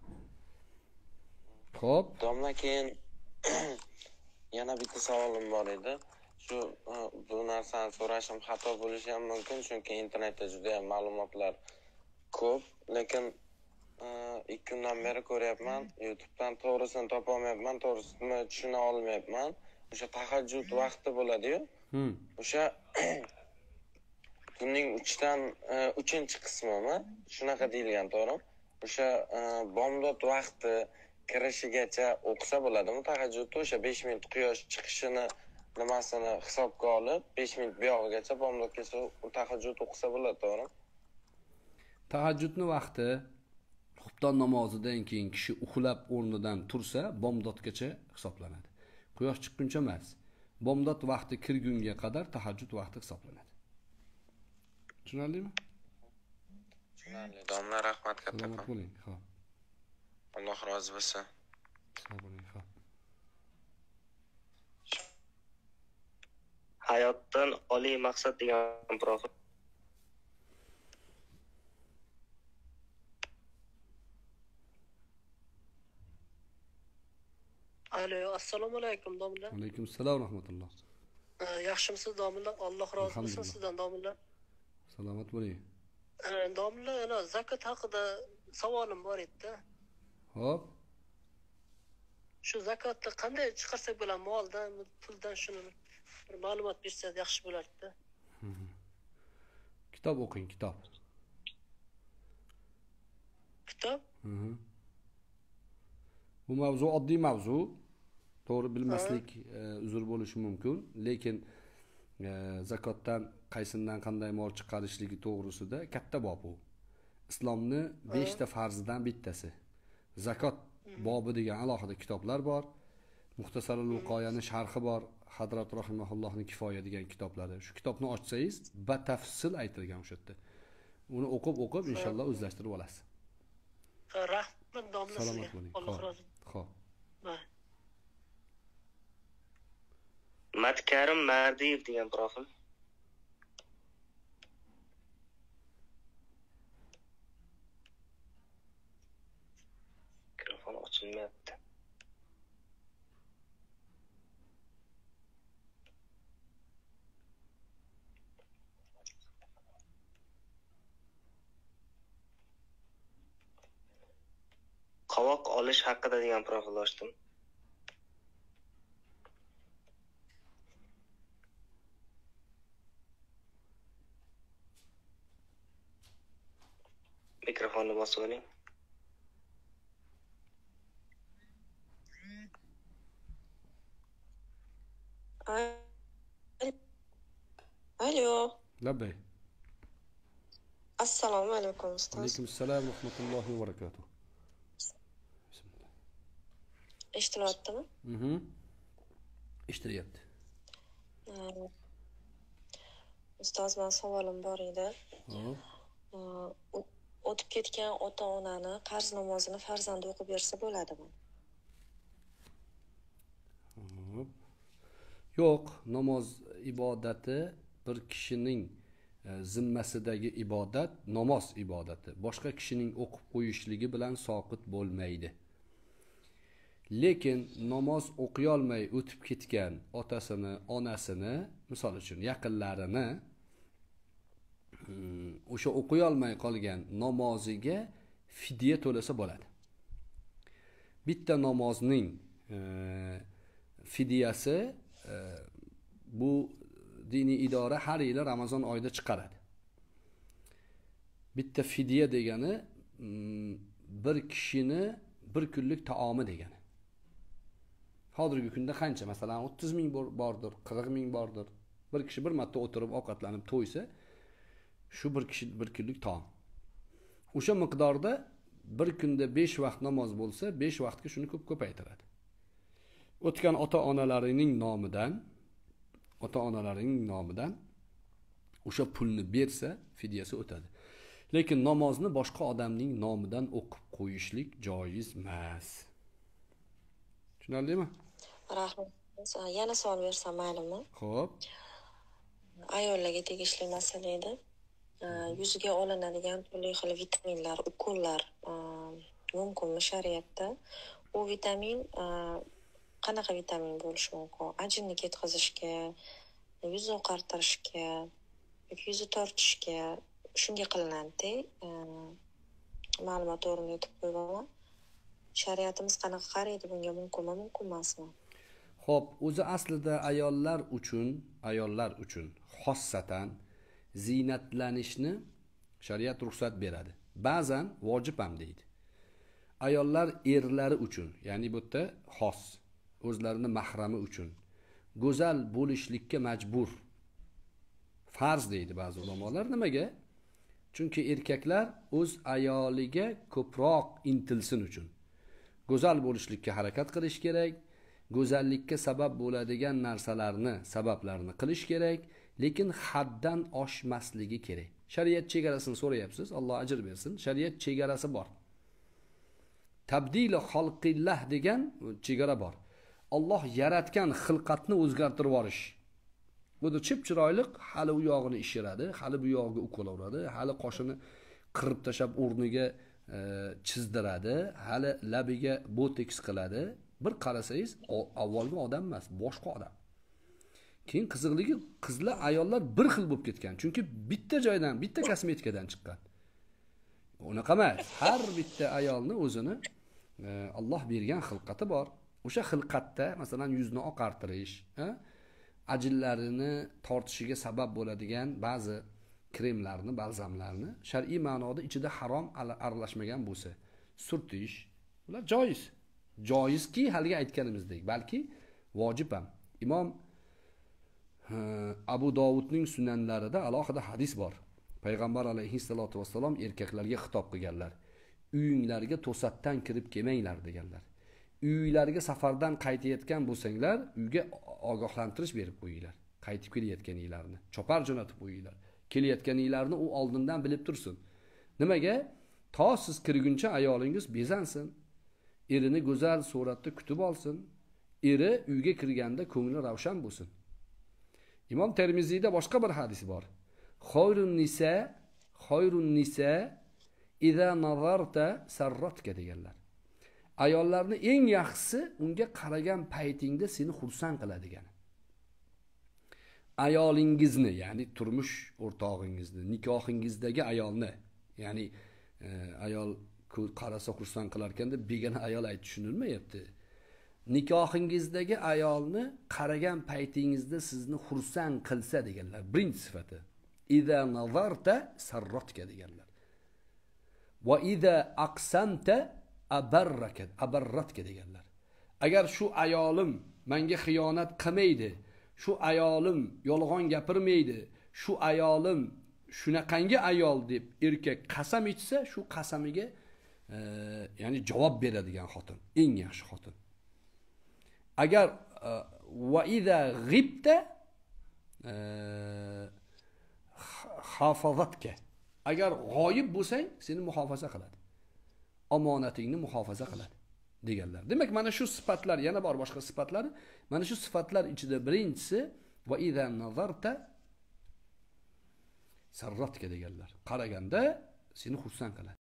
Xo'p. Domla, keyin yana bitta savolim bor edi. Shu bu narsani so'rashim xato bo'lishi ham mumkin, chunki internetda juda ham ma'lumotlar ko'p, lekin ikki kundan beri ko'ryapman, YouTube'dan to'g'risini topa olmayapman, to'g'risini tushuna olmayapman. O'sha tahajjud vaqti bo'ladi-yu. Hmm. O'sha kunning uchdan uchinchi qismimi? Shunaqa deyilgan, to'g'rimi? O'sha bomdod vaqti kirishigacha o'qisa bo'ladimi tahajjudni? O'sha besh minut quyosh chiqishini nimasini hisobga olib, besh minut buyog'igacha bomdodgacha tahajjud o'qisa bo'ladi, to'g'rimi? Tahajjudni vaqti xufton namozidan keyin kishi uxlab o'rnidan tursa, bomdodgacha hisoblanadi. Quyosh chiqquncha emas. Bomdod vaqti kirgunga qadar tahajjud vaqti hisoblanadi. Tushunarlimi? Tushunarli. Domla, rahmat katta. Salomat bo'ling. Xo'p. Alloh rozi bo'lsin. Sog' bo'ling. Xo'p. Hayotdan oliy maqsad degan profil. Alo, assalomu alaykum domla. Alaykum assalom rahmatulloh. Yaxshimisiz domla? Alloh rozi bo'lsin sizdan domla. Salomat bo'ling. Domla, ana zakot haqida savolim bor edi-da. Xo'p. Shu zakotni qanday chiqarsak bo'ladi? Moldan, puldan shuni bir ma'lumot bersangiz yaxshi bo'lardi-da. Kitob o'qing, kitob. Kitob? Mhm. Bu mavzu oddiy mavzu. To'g'ri bilmaslik uzr bo'lishi mumkin, lekin e, zakotdan qaysindan qanday mol chiqarishligi to'g'risida katta bob bu. Islomni besh ta farzidan bittasi. Zakot bobi degan alohida kitoblar bor. Muxtasarul Vuqoyaning sharhi bor. Hadrat rahimahullohning Kifoya degan kitoblari. Shu kitobni ochsangiz, batafsil aytilgan o'sha yerda. Uni o'qib o'qib inshaalloh o'zlashtirib olasiz. Rahmat domla sizga. Alloh rozi. Xo'p. Matkarim Mardiyev degan profil. Mikrofon ochilmayapti. Qovoq olish haqida degan profil ochdim. Mikrofonni bosib oling. Alo. Labbay. Assalomu alaykum ustoz. Alaykum assalom va rahmatullohi va barakatuh. Bismillah. Eshitilyaptimi? Mhm. Eshitilyapti. Ee, Ustoz, men savolim bor edi. Hop. Ee, O'tib ketgan ota-onani qarz namozini farzandi o'qib bersa bo'ladimi? Hop. Yo'q, namoz ibodati bir kishining zimmasidagi ibodat namoz ibodati. Boshqa kishining o'qib qo'yishligi bilan soqit bo'lmaydi. Lekin namoz o'qiy olmay o'tib ketgan otasini, onasini, misol uchun yaqinlarini o'sha o'qiy olmay qolgan namoziga fidya to'lasa bo'ladi. Bitta namozning e, fidyasi e, bu diniy idora har yili Ramazon oyida chiqaradi. Bitta fidya degani bir kishini bir kunlik taomi degani. Hozirgi kunda qancha? Masalan, o'ttiz ming bordir, qirq ming bordir. Bir kishi bir marta o'tirib ovqatlanib to'ysa, shu bir kishi bir kunlik taom. O'sha miqdorda bir kunda besh vaqt namoz bo'lsa, besh vaqtga shuni ko'p ko'paytiradi. O'tgan ota-onalarining nomidan, ota-onalarining nomidan o'sha pulni bersa, fidyasi o'tadi. Lekin namozni boshqa odamning nomidan o'qib qo'yishlik joiz emas. Tushunarlimi? Rahmat. Yana savol bersam maylimi? Xo'p. Ayollarga tegishli masala edi. Yuziga olinadigan turli xil vitaminlar, ukollar mumkinmi shariatda? U vitamin qanaqa vitamin bo'lishi mumkin? Ajinni ketkazishga, yuz oqartirishga, yoki yuzni tortishga, shunga qilinadi. Ma'lumot o'rnini aytib qo'yaman. Shariatimiz qanaqa qaraydi bunga, mumkinmi, mumkin emasmi? Xo'p, o'zi aslida ayollar uchun, ayollar uchun xossatan ziynatlanishni shariat ruxsat beradi. Ba'zan vojib ham deydi. Ayollar erlari uchun, ya'ni bu yerda xos, o'zlarini mahrami uchun go'zal bo'lishlikka majbur. Farz deydi ba'zi ulamolar. Nimaga? Chunki erkaklar o'z ayoliga ko'proq intilsin uchun. Go'zal bo'lishlikka harakat qilish kerak. Go'zallikka sabab bo'ladigan narsalarni, sabablarni qilish kerak, lekin haddan oshmasligi kerak. Shariat chegarasini so'rayapsiz, Alloh ajr bersin. Shariat chegarasi bor. Tabdili xalqillah degan chegara bor. Alloh yaratgan xilqatni o'zgartirib yuborish. Bu da chip chiroyliq, hali u yog'ini ishiradi, hali bu yog'iga ukolavuradi, hali qoshini qirib tashab o'rniga e, chizdiradi, hali labiga botoks qiladi. Bir qarasangiz, avvalgi odam emas, boshqa odam. Keyin qiziqligi, qizlar, ayollar bir xil bo'lib ketgan. Chunki bitta joydan, bitta kosmetikadan chiqqan. Unaqa emas. Har bitta ayolni o'zini e, Alloh bergan xilqati bor. O'sha xilqatda, masalan, yuzni oqartirish, ha? Ajillarini tortishiga sabab bo'ladigan ba'zi kremlarni, balzamlarni shar'iy ma'noda ichida harom aralashmagan bo'lsa, surtish, ular joiz. Joizki, haligi aytganimizdek, balki vojib ham. Imom Abu Dovudning sunanlarida alohida hadis bor. Payg'ambar alayhissalatu vassalom erkaklarga xitob qilganlar. Uyinglarga to'satdan kirib kelmanglar deganlar. Uylarga safardan qaytayotgan bo'lsanglar, uyga ogohlantirish berib qo'yinglar. Qaytib kelayotganinglarni, chopar jo'natib qo'yinglar. Kelayotganinglarni u oldindan bilib tursin. Nimaga? To siz kirguncha ayolingiz bezansin. Erini go'zal suratda kutib olsin. Eri uyga kirganda ko'ngli ravshan bo'lsin. Imom Termiziyda boshqa bir hadis bor. Xoyrun nisa, xoyrun nisa idza nazarta sarratka deganlar. Ayollarni eng yaxshisi unga qaragan paytingda seni xursand qiladi degan. Ayolingizni, ya'ni turmush o'rtog'ingizni, nikohingizdagi ayolni, ya'ni e, ayol qarasa xursand qilar ekanda begona ayol ayt tushunilmayapti. Nikohingizdagi ayolni qaragan paytingizda sizni xursand qilsa deganlar. Birinchi sifati. Iza nazarta sarratka deganlar. Va iza aqsamta abarrakat, abarratka deganlar. Agar shu ayolim menga xiyonat qilmaydi, shu ayolim yolg'on gapirmaydi, shu ayolim shunaqangi ayol deb erkak qasam ichsa, shu qasamiga e, ya'ni javob beradigan xotin, eng yaxshi xotin. Agar va iza g'ibta hafazatka. Agar g'oyib bo'lsang, seni muhofaza qiladi. Omonatingni muhofaza qiladi deganlar. Demak, mana shu sifatlar, yana bor boshqa sifatlari. Mana shu sifatlar ichida birinchisi va iza nazarta sarratka deganlar. Qaraganda seni xursand qiladi.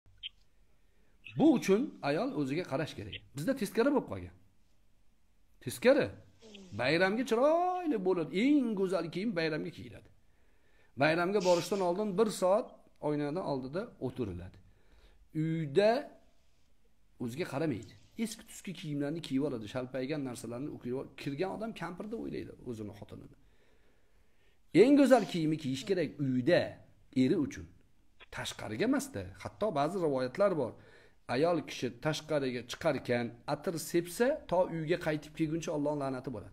Bu uchun ayol o'ziga qarash kerak. Bizda teskari bo'lib qolgan. Teskari. Bayramga chiroyli bo'ladi. Eng go'zal kiyim bayramga kiyiladi. Bayramga borishdan oldin bir soat oynaning oldida o'tiriladi. Uyda o'ziga qaramaydi. Eski tuski kiyimlarni kiyib oladi, shalpaygan narsalarni o'qiyib, kirgan odam kampirda o'ylaydi o'zini xotinini. Eng go'zal kiyimni kiyish kerak uyda, eri uchun. Tashqariga emas-da. Hatto ba'zi rivoyatlar bor. Ayol kishi tashqariga chiqarkan, atir sepsa, to uyga qaytib kelguncha Allohning la'nati bo'ladi.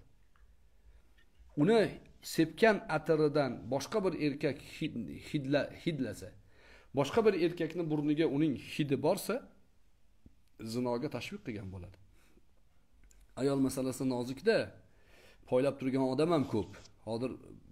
Uni sepgan atiridan boshqa bir erkak hidla hidlasa, boshqa bir erkakning burniga uning hidi borsa, zinoga tashviq qilgan bo'ladi. Ayol masalasi nozikda, poylab turgan odam ham ko'p. Hozir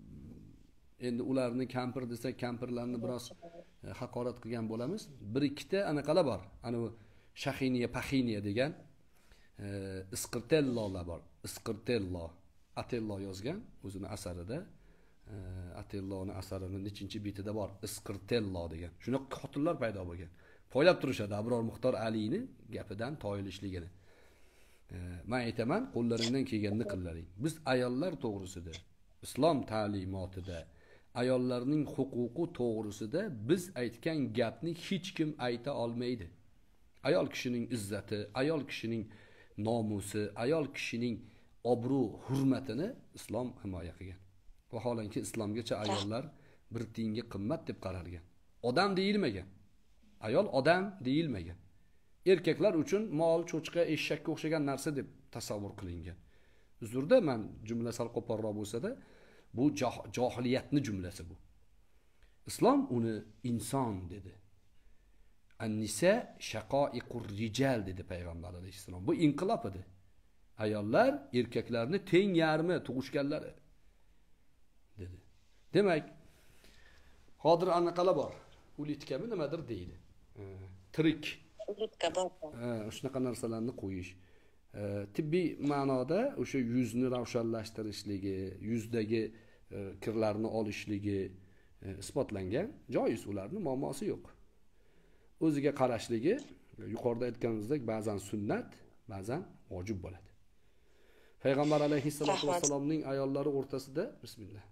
endi ularni kampir desak, kampirlarni biroz haqorat qilgan bo'lamiz. Bir ikkita anaqalar bor. Ana Shahiniya, Pahiniya degan e, Isqirtellolar bor. Isqirtello, Atello yozgan o'zini asarida. E, Atelloning asarini nechinchi betida bor? Isqirtello degan. Shunaqa xotinlar paydo bo'lgan. Poylab turishadi Abror Muxtor Aliyni gapidan toyilishligini. E, men aytaman, qo'llaringdan kelganini qillaring. Biz ayollar to'g'risida, islom ta'limotida ayollarning huquqi to'g'risida biz aytgan gapni hech kim ayta olmaydi. Ayol kishining izzati, ayol kishining nomusi, ayol kishining obro' hurmatini islom himoya qilgan. Vaholanki islomgacha ayollar bir tiyinga qimmat deb qaralgan. Odam deyilmagan. Ayol odam deyilmagan. Erkaklar uchun mol, cho'chqa, eshakka o'xshagan narsa deb tasavvur qilingan. Uzrda men jumla sal qo'polroq bo'lsa-da, bu johiliyatni jumlasi bu. Islom uni inson dedi. An-nisa shaqoiqur rijal dedi payg'ambar alayhissalom. Bu inqilob edi. Ayollar erkaklarni teng yarmi tug'ishganlari dedi. Demak, hozir anaqalar bor. Ulitkami nimadir deydi. Tirik. Ulitka bor. Ha, shunaqa narsalarni qo'yish. Tibbiy ma'noda o'sha yuzni ravshanlashtirishligi, yuzdagi kirlarni olishligi isbotlangan. Joiz, ularning muammosi yo'q. O'ziga qarashligi yuqorida aytganimizdek ba'zan sunnat, ba'zan vojib bo'ladi. Payg'ambar alayhissalatu vassalomning ayollari o'rtasida bismillah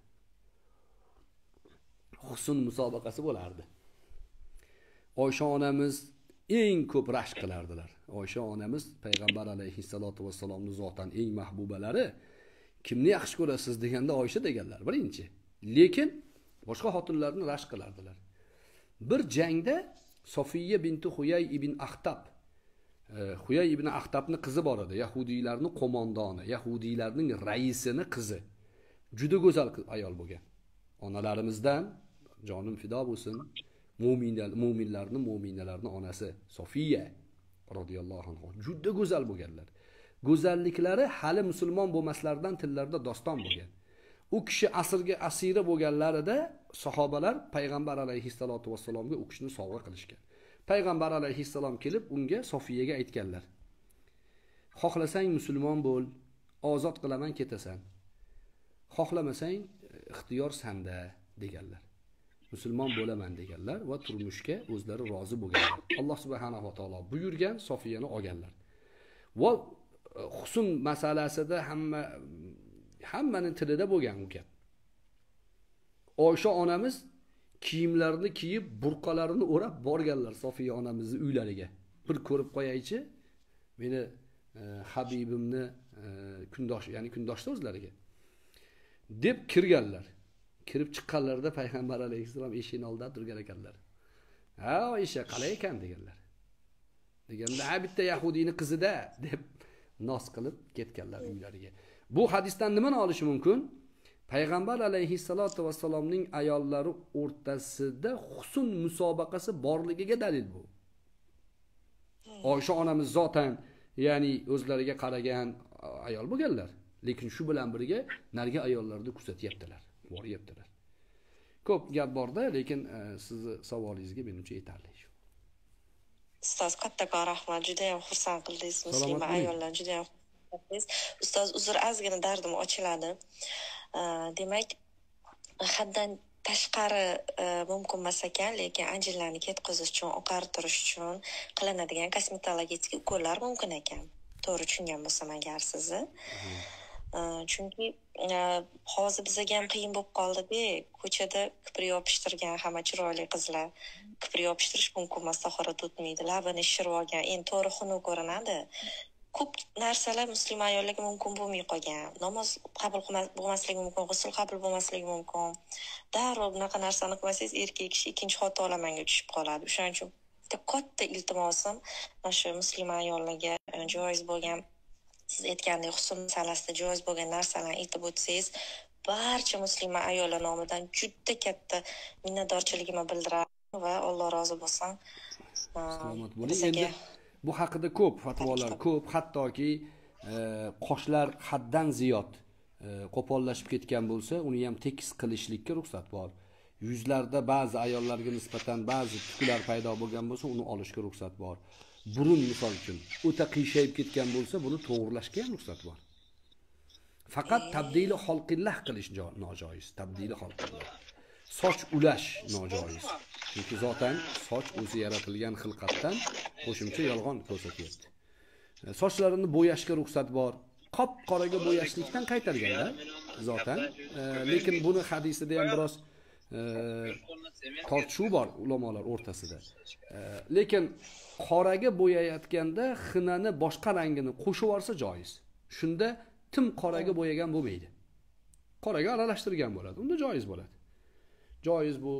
husn musobaqasi bo'lardi. Oysha onamiz eng ko'p rashk qilardilar. Oysha onamiz payg'ambar alayhissalatu vassalomning zotan eng mahbubalari. Kimni yaxshi ko'rasiz deganda Oysha deganlar birinchi. Lekin boshqa xotinlarni rashk qilardilar. Bir jangda Sofiya binti Huyay ibn Axtab, Huyay ibn Axtabning qizi bor edi, yahudiylarning qo'mondoni, yahudiylarning raisini qizi. Juda go'zal ayol bo'lgan. Onalarimizdan jonim fido bo'lsin, mu'minlar, mu'minlarning mu'minalarning onasi Sofiya radhiyallohu anha juda go'zal bo'lganlar. Go'zalliklari hali musulmon bo'lmaslaridan tillarda doston bo'lgan. U kishi asrga asira bo'lganlarida sahobalar payg'ambar alayhissalatu vassalomga u kishini sovg'a qilishgan. Payg'ambar alayhissalom kelib unga Sofiyaga aytganlar: "Xohlasang musulmon bo'l, ozod qilaman ketasan. Xohlamasang ixtiyor sanda" deganlar. Musulmon bo'laman deganlar va turmushga o'zlari rozi bo'lganlar. Alloh subhanahu va taolo buyurgan, Sofiyani olganlar. Va husn masalasida hamma hammaning tilida bo'lgan u gap. Oysha onamiz kiyimlarini kiyib, burqalarini o'rab borganlar Sofiya onamizning uylariga. Bir ko'rib qo'yaychi, meni e, Habibimni e, kundosh, ya'ni kundoshda o'zlariga deb kirganlar. Kirib chiqqanlarida payg'ambar alayhissalom eshikning oldida turgan ekanlar. "Ha, Oysha qalay ekan?" deganlar. Deganda, "Ha, bitta yahudiyning qizida" deb nos qilib ketganlar uylariga. Bu hadisdan nimani olish mumkin? Payg'ambar alayhissalatu vassalomning ayollari o'rtasida husn musobaqasi borligiga dalil bu. Oysha onamiz zotan, ya'ni o'zlariga qaragan ayol bo'lganlar, lekin shu bilan birga narga ayollarni kuzatyaptilar, boryaptilar. Ko'p gap borda, lekin e, sizni savolingizga menimcha yetarli shu. Ustoz, kattakon rahmat, juda ham xursand qildingiz, muslima ayollar juda ham xursand qildingiz. Ustoz, uzr, ozgina dardim ochiladi. Demak, haddan tashqari mumkin emas ekan, lekin anjirlarni ketkazish uchun, oqartirish uchun qilinadigan kosmetologik ukollar mumkin ekan. To'g'ri tushungan bo'lsam agar sizni. Chunki hozir bizga ham qiyin bo'lib qoldi-da, ko'chada kipri yopishtirgan hamma chiroyli qizlar kipri yopishtirish mumkin emas, tahorat o'tmaydi, labini shishirib olgan, endi to'g'ri xunuk ko'rinadi. Ko'p narsalar musulmon ayollarga mumkin bo'lmay qolgan. Namoz qabul bo'lmasligi mumkin, g'usl qabul bo'lmasligi mumkin. Darrov bunaqa narsani qilmasangiz, erkak kishi ikkinchi xato olamanga tushib qoladi. Shuning uchun katta iltimosim mana shu musulmon ayollarga joiz bo'lgan, siz aytgandek husn masalasida joiz bo'lgan narsalarni aytib o'tsangiz, barcha musulmon ayollar nomidan juda katta minnatdorchiligimni bildiraman va Alloh rozi bo'lsin. Salomat bo'ling. Endi bu haqida ko'p fatvolar ko'p, hattoki e, qoshlar haddan ziyod e, qo'pollashib ketgan bo'lsa, uni ham tekis qilishlikka ruxsat bor. Yuzlarda ba'zi ayollarga nisbatan ba'zi tuklar paydo bo'lgan bo'lsa, uni olishga ruxsat bor. Burun misol uchun o'ta qiyshayib ketgan bo'lsa, buni to'g'rilashga ham ruxsat bor. Faqat tabdili xalqillah qilish nojoiz, tabdili xalqillah. Soch ulash nojoiz. Chunki zotan soch o'zi yaratilgan xilqatdan qo'shimcha yolg'on ko'rsatyapti. Sochlarini bo'yashga ruxsat bor. Qop qoraga bo'yashlikdan qaytarganlar zotan, e, lekin buni hadisida ham biroz e, tortishuv bor ulamolar o'rtasida. E, lekin qoraga bo'yayotganda xinani boshqa rangini qo'shib olsa joiz. Shunda tim qoraga bo'yagan bo'lmaydi. Qoraga aralashtirgan bo'ladi. Unda joiz bo'ladi. Joiz bu.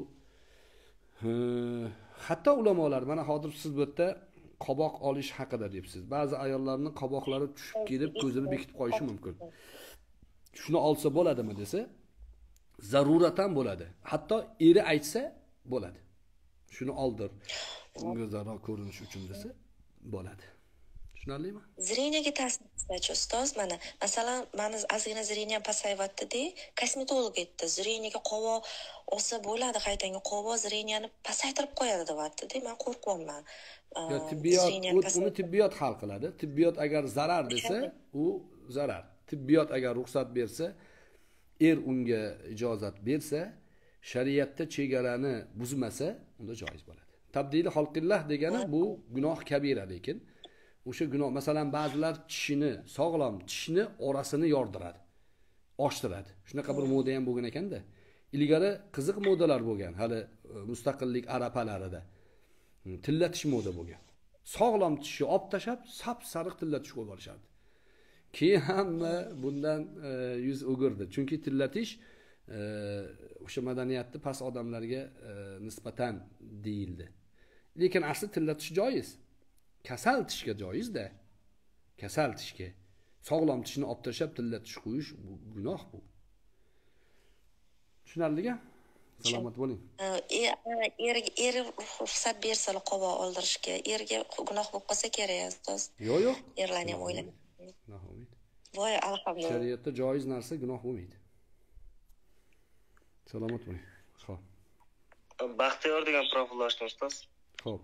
Hatto ulamolar mana hozir siz bu yerda qoboq olish haqida debsiz. Ba'zi ayollarning qoboqlari tushib kelib, ko'zini bekitib qo'yishi mumkin. Shuni olsa bo'ladimi desa, zaruratan bo'ladi. Hatto eri aytsa bo'ladi. Shuni oldir. Go'zalroq ko'rinish uchun desa bo'ladi. Tushunarlimi? Zreniyaga ta'sir ustoz, mana masalan, meni ozgina zreniyam pasayyapti-da, kosmetolog aytdi, zreniyaga qovoq olsa bo'ladi, qaytanga qovoq zreniyani pasaytirib qo'yadi deyapti-da. Men qo'rqyapman. Yo, tibbiyot uni tibbiyot hal qiladi. Tibbiyot agar zarar desa, u zarar. Tibbiyot agar ruxsat bersa, er unga ijozat bersa, shariatda chegarani buzmasa, unda joiz bo'ladi. Tabdili xalqillah degani bu gunoh kabira, lekin o'sha gunoh, masalan, ba'zilar tishini, sog'lom tishni orasini yordiradi, oshtiradi. Shunaqa bir moda ham bo'lgan ekanda. Ilgari qiziq modalar bo'lgan, hali mustaqillik arapalarida. Tillatish moda bo'lgan. Sog'lom tishni olib tashab, sap sariq tillatish qo'yib olishardi. Keyin hamma bundan e, yuz o'girdi. Chunki tillatish e, o'sha madaniyatni past odamlarga e, nisbatan deyildi. Lekin asli tillatish joiz. Kasal tishga joiz-da. Kasal tishga. Sog'lom tishni olib tashlab tillatish qo'yish bu gunoh bu. Tushunarlimi? Salomat bo'ling. Er er ruxsat bersa qovoq oldirishga, erga gunoh bo'lib qolsa kerak, ustoz. Yo'q, yo'q. Erlarni ham o'ylab. Gunoh bo'lmaydi. Voy, alhamdulillah. Shariatda joiz narsa gunoh bo'lmaydi. Salomat bo'ling. Xo'p. Baxtiyor degan profil ochdim, ustoz. Xo'p.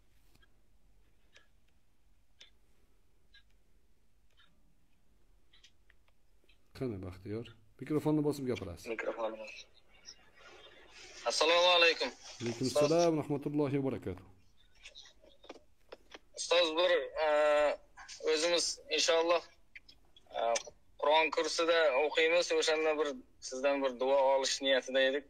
Qani Baxtiyor, mikrofonni bosib gapirasiz. Mikrofonni bosib. Assalomu alaykum. Alaykum assalom, rahmatullohi va barakatuh. Ustoz, bir o'zimiz inshaalloh Qur'on kursida o'qiymiz, o'shanda bir sizdan bir duo olish niyatida edik.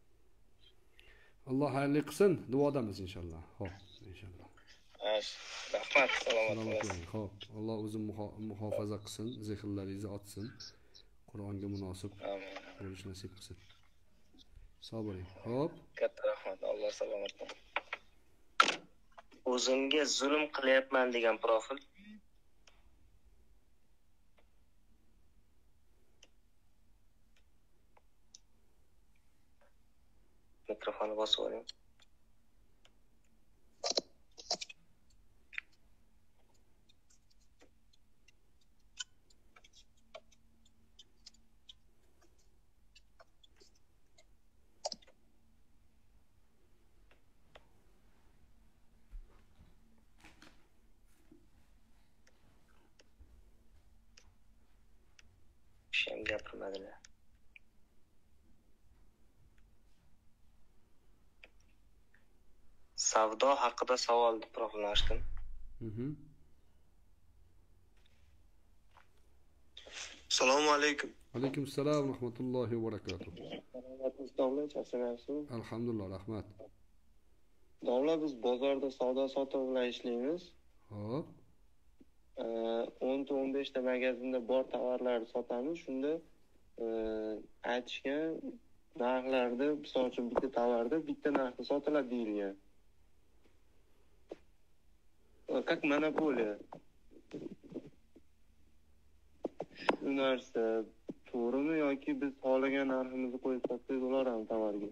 Alloh xayrli qilsin, duodamiz inshaalloh. Xo'p, inshaalloh. Rahmat, salomat bo'ling. Xo'p, Alloh o'zi muhofaza qilsin, zehnlaringizni ochsin. Qur'onga munosib bo'lish nasib qilsin. Sog' bo'ling. Xo'p. Katta rahmat. Alloh salomat bo'ling. O'zimga zulm qilyapman degan profil. mikrofonni bosib oling. Hem gapirmadilar. Savdo haqida savolni profillashdim. Mhm. Assalomu alaykum. Alaykum assalom va rahmatullohi va barakatuh. Domla, charchamayapsizmi? Alhamdulillah, rahmat. Domla, biz bozorda savdo sotuv bilan ishlaymiz. Hop. o'n ta o'n besh ta magazinda bor tovarlarni sotamiz. Shunda aytishgan narxlarda, misol uchun bitta tovarda bitta narxda sotiladi deyilgan. Как monopoliya. Shu narsa to'g'rimi yoki biz xohlagan narximizni qo'yib sotsak bo'ladimi tovarga?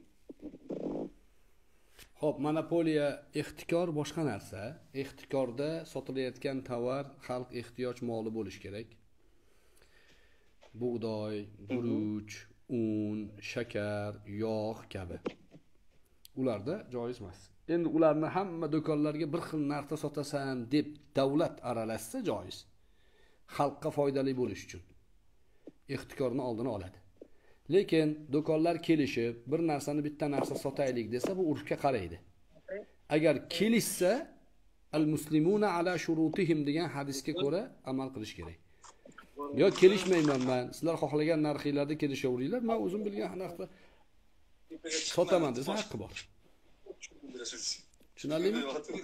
Xo'p, monopoliya, ehtikor boshqa narsa. Ehtikorda sotilayotgan tovar xalq ehtiyoj moli bo'lishi kerak. Bug'doy, guruch, un, shakar, yog' kabi. Ularda joiz emas. Endi ularni hamma do'konlarga bir xil narxda sotasan deb davlat aralashsa joiz. Xalqqa foydali bo'lish uchun ehtikorni oldini oladi. Lekin do'konlar kelishib, bir narsani bitta narsa sotaylik desa, bu urfga qaraydi. Agar kelishsa, al-muslimuna ala shurutihim degan hadisga ko'ra amal qilish kerak. Yo, kelishmayman men, sizlar xohlagan narxlarda kelishaveringlar, men o'zim bilgan narxda sotaman desa haqqi bor. Tushunarlimi?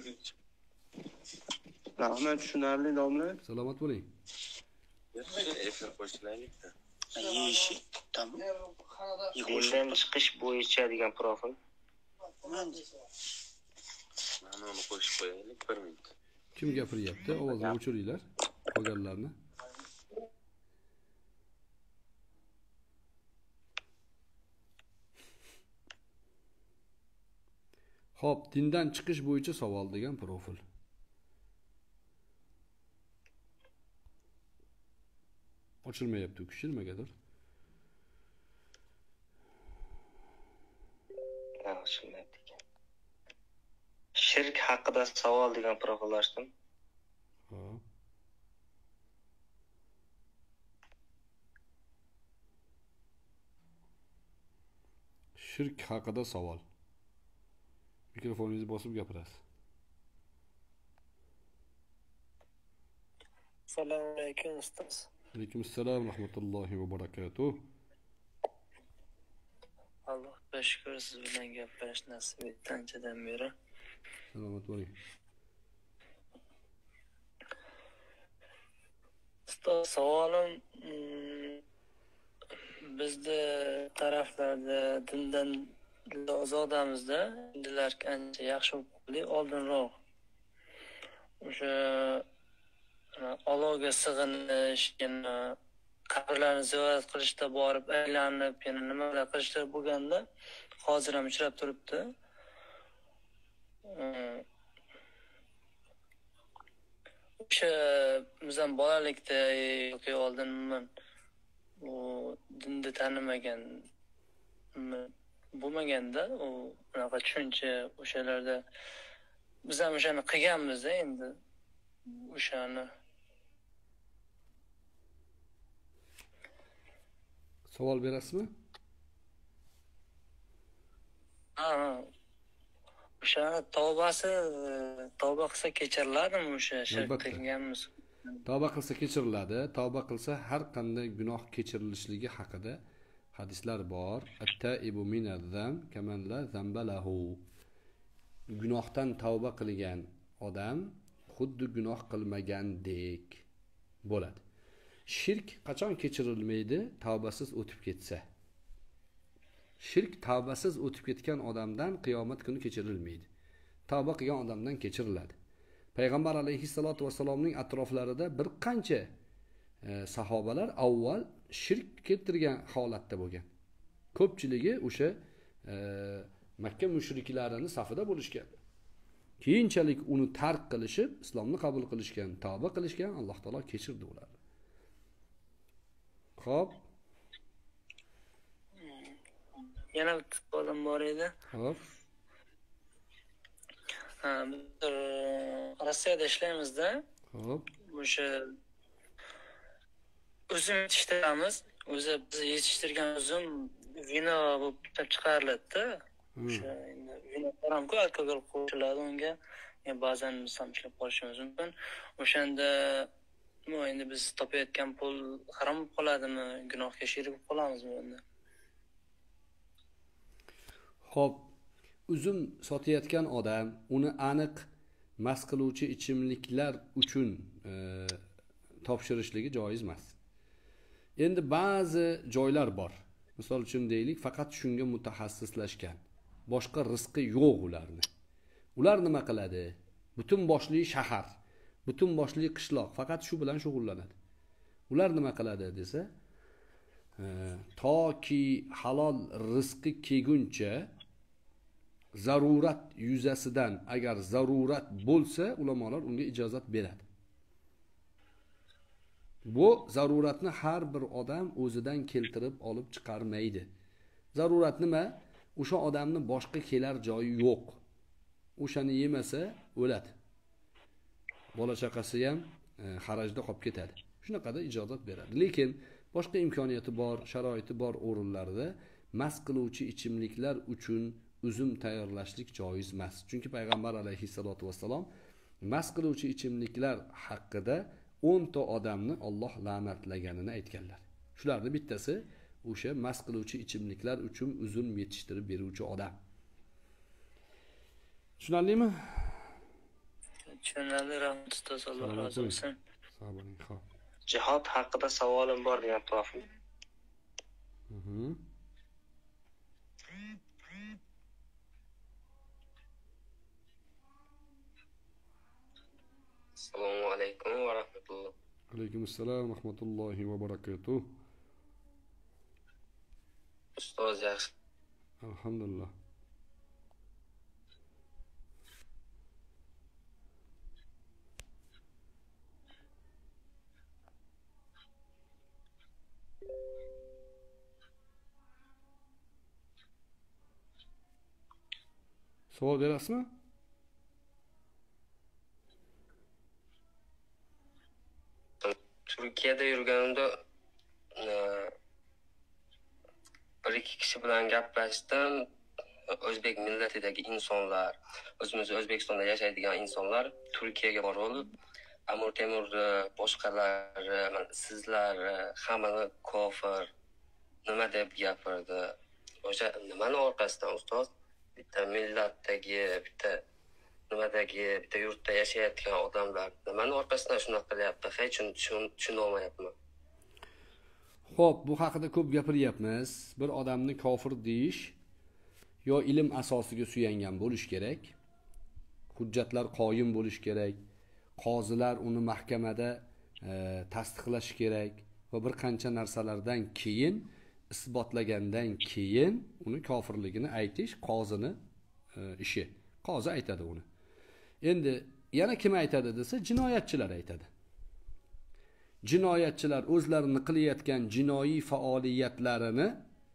Rahmat, tushunarli domla. Salomat bo'ling. Efir qo'shilaylikda. Yeyishi tamam. Yig'ilishdan chiqish bo'yicha degan profil. Mana uni qo'shib qo'yaylik bir minut. Kim gapiryapti? Ovozni o'chiringlar. Qolganlarni. Xo'p, dindan chiqish bo'yicha savol degan profil. Ochilmayapti, kishi nimagadir? Ha, ochilmayapti ekan. Shirk haqida savol degan profillashdim. Ha. Shirk haqida savol. Mikrofoningizni bosib gapirasiz. Assalomu alaykum ustoz. Alaykum assalom va rahmatullohi va barakatuh. Allohga shukr, siz bilan gaplash nasib etdi anchadan beri. Salomat bo'ling. Ustoz, savolim bizda taraflarda dindan ozodamizda dinlar ancha yaxshi bo'lib oldinroq. O'sha Allohga sig'inish, yana qabrlarni ziyorat qilishda borib aylanib, yana nimalar qilishlar bo'lganda hozir ham uchrab turibdi. O'sha bizdan bolalikda yoki oldinmi u dinni tanimagan bo'lmaganda, u bunaqa tushuncha o'shalarda biz ham o'shani qilganmiz-da endi. O'shani Savol berasizmi? Ha. O'sha tavbasi, tavba qilsa kechiriladimi o'sha shirk qilganmiz? Tavba qilsa kechiriladi. Tavba qilsa har qanday gunoh kechirilishligi haqida hadislar bor. At-taibu minaz-zam kaman la zamba lahu. Gunohdan tavba qilgan odam xuddi gunoh qilmagandek bo'ladi. Shirk qachon kechirilmaydi? Tavbasiz o'tib ketsa. Shirk tavbasiz o'tib ketgan odamdan qiyomat kuni kechirilmaydi. Tavba qilgan odamdan kechiriladi. Payg'ambar alayhissalatu vasallamning atroflarida bir qancha e, sahobalar avval shirk keltirgan holatda bo'lgan. Ko'pchiligi o'sha e, Makka mushriklarining safida bo'lishgan. Keyinchalik uni tark qilishib, islomni qabul qilishgan, tavba qilishgan, Alloh taolo kechirdi ularni. Xo'p. Yana bitta savolim bor edi. Xo'p. Ha, biz Rossiyada ishlaymiz-da. Xo'p. O'sha uzum yetishtiramiz. O'zi biz yetishtirgan uzum vino bo'lib ishlab chiqariladi-da. O'sha endi vino harom-ku, alkogol qo'shiladi unga. Yani ba'zan biz ham ishlab qolishimiz mumkin. O'shanda nima endi biz topayotgan pul harom bo'lib qoladimi, gunohga sherik bo'lib qolamizmi endi? Xo'p, uzum sotayotgan odam uni aniq mast qiluvchi ichimliklar uchun e, topshirishligi joiz emas. Endi ba'zi joylar bor. Misol uchun deylik, faqat shunga mutaxassislashgan. Boshqa rizqi yo'q ularni. Ular nima qiladi? Butun boshli shahar, butun boshli qishloq faqat shu bilan shug'ullanadi. Ular nima qiladi desa, e, toki halol rizqi kelguncha zarurat yuzasidan agar zarurat bo'lsa, ulamolar unga ijozat beradi. Bu zaruratni har bir odam o'zidan keltirib olib chiqarmaydi. Zarurat nima? O'sha odamni boshqa kelar joyi yo'q. O'shani yemasa o'ladi. Bola chaqasi ham e, xarajda qolib ketadi. Shunaqada ijozat beradi. Lekin boshqa imkoniyati bor, sharoiti bor o'rinlarda mast qiluvchi ichimliklar uchun uzum tayyorlashlik joiz emas. Chunki payg'ambar alayhissalatu vassalom mast qiluvchi ichimliklar haqida o'n ta odamni Alloh la'natlaganini aytganlar. Shularning bittasi o'sha mast qiluvchi ichimliklar uchun uzum yetishtirib beruvchi odam. Tushunarlimi? Tushunarli, rahmat ustoz, Alloh rozi bo'lsin. Sog' bo'ling, xo'p. Jihod haqida savolim bor deyapti. Mhm. Assalomu alaykum va rahmatulloh. Alaykum assalom va rahmatullohi va barakatuh. Ustoz yaxshi. Alhamdulillah. Savol berasizmi? Turkiyada yurganimda bir ikki kishi bilan gaplashdim. O'zbek millatidagi insonlar, o'zimiz O'zbekistonda yashaydigan insonlar Turkiyaga borib olib, Amir Temur boshqalari, sizlar hammani kofir nima deb gapirdi. O'sha nimani orqasidan ustoz? Bitta millatdagi, bitta nimadagi, bitta yurtda yashayotgan odamlar nimani orqasidan shunaqa qilyapti? Hech tushuna olmayapman. Xo'p, bu haqida ko'p gapiryapmiz. Bir odamni kofir deyish yo ilm asosiga suyangan bo'lish kerak. Hujjatlar qoyim bo'lish kerak. Qozilar uni mahkamada e, tasdiqlash kerak va bir qancha narsalardan keyin isbotlagandan keyin uni kofirligini aytish qozini e, ishi. Qozi aytadi uni. Endi yana kim aytadi desa, jinoyatchilar aytadi. Jinoyatchilar o'zlarini qilayotgan jinoiy faoliyatlarini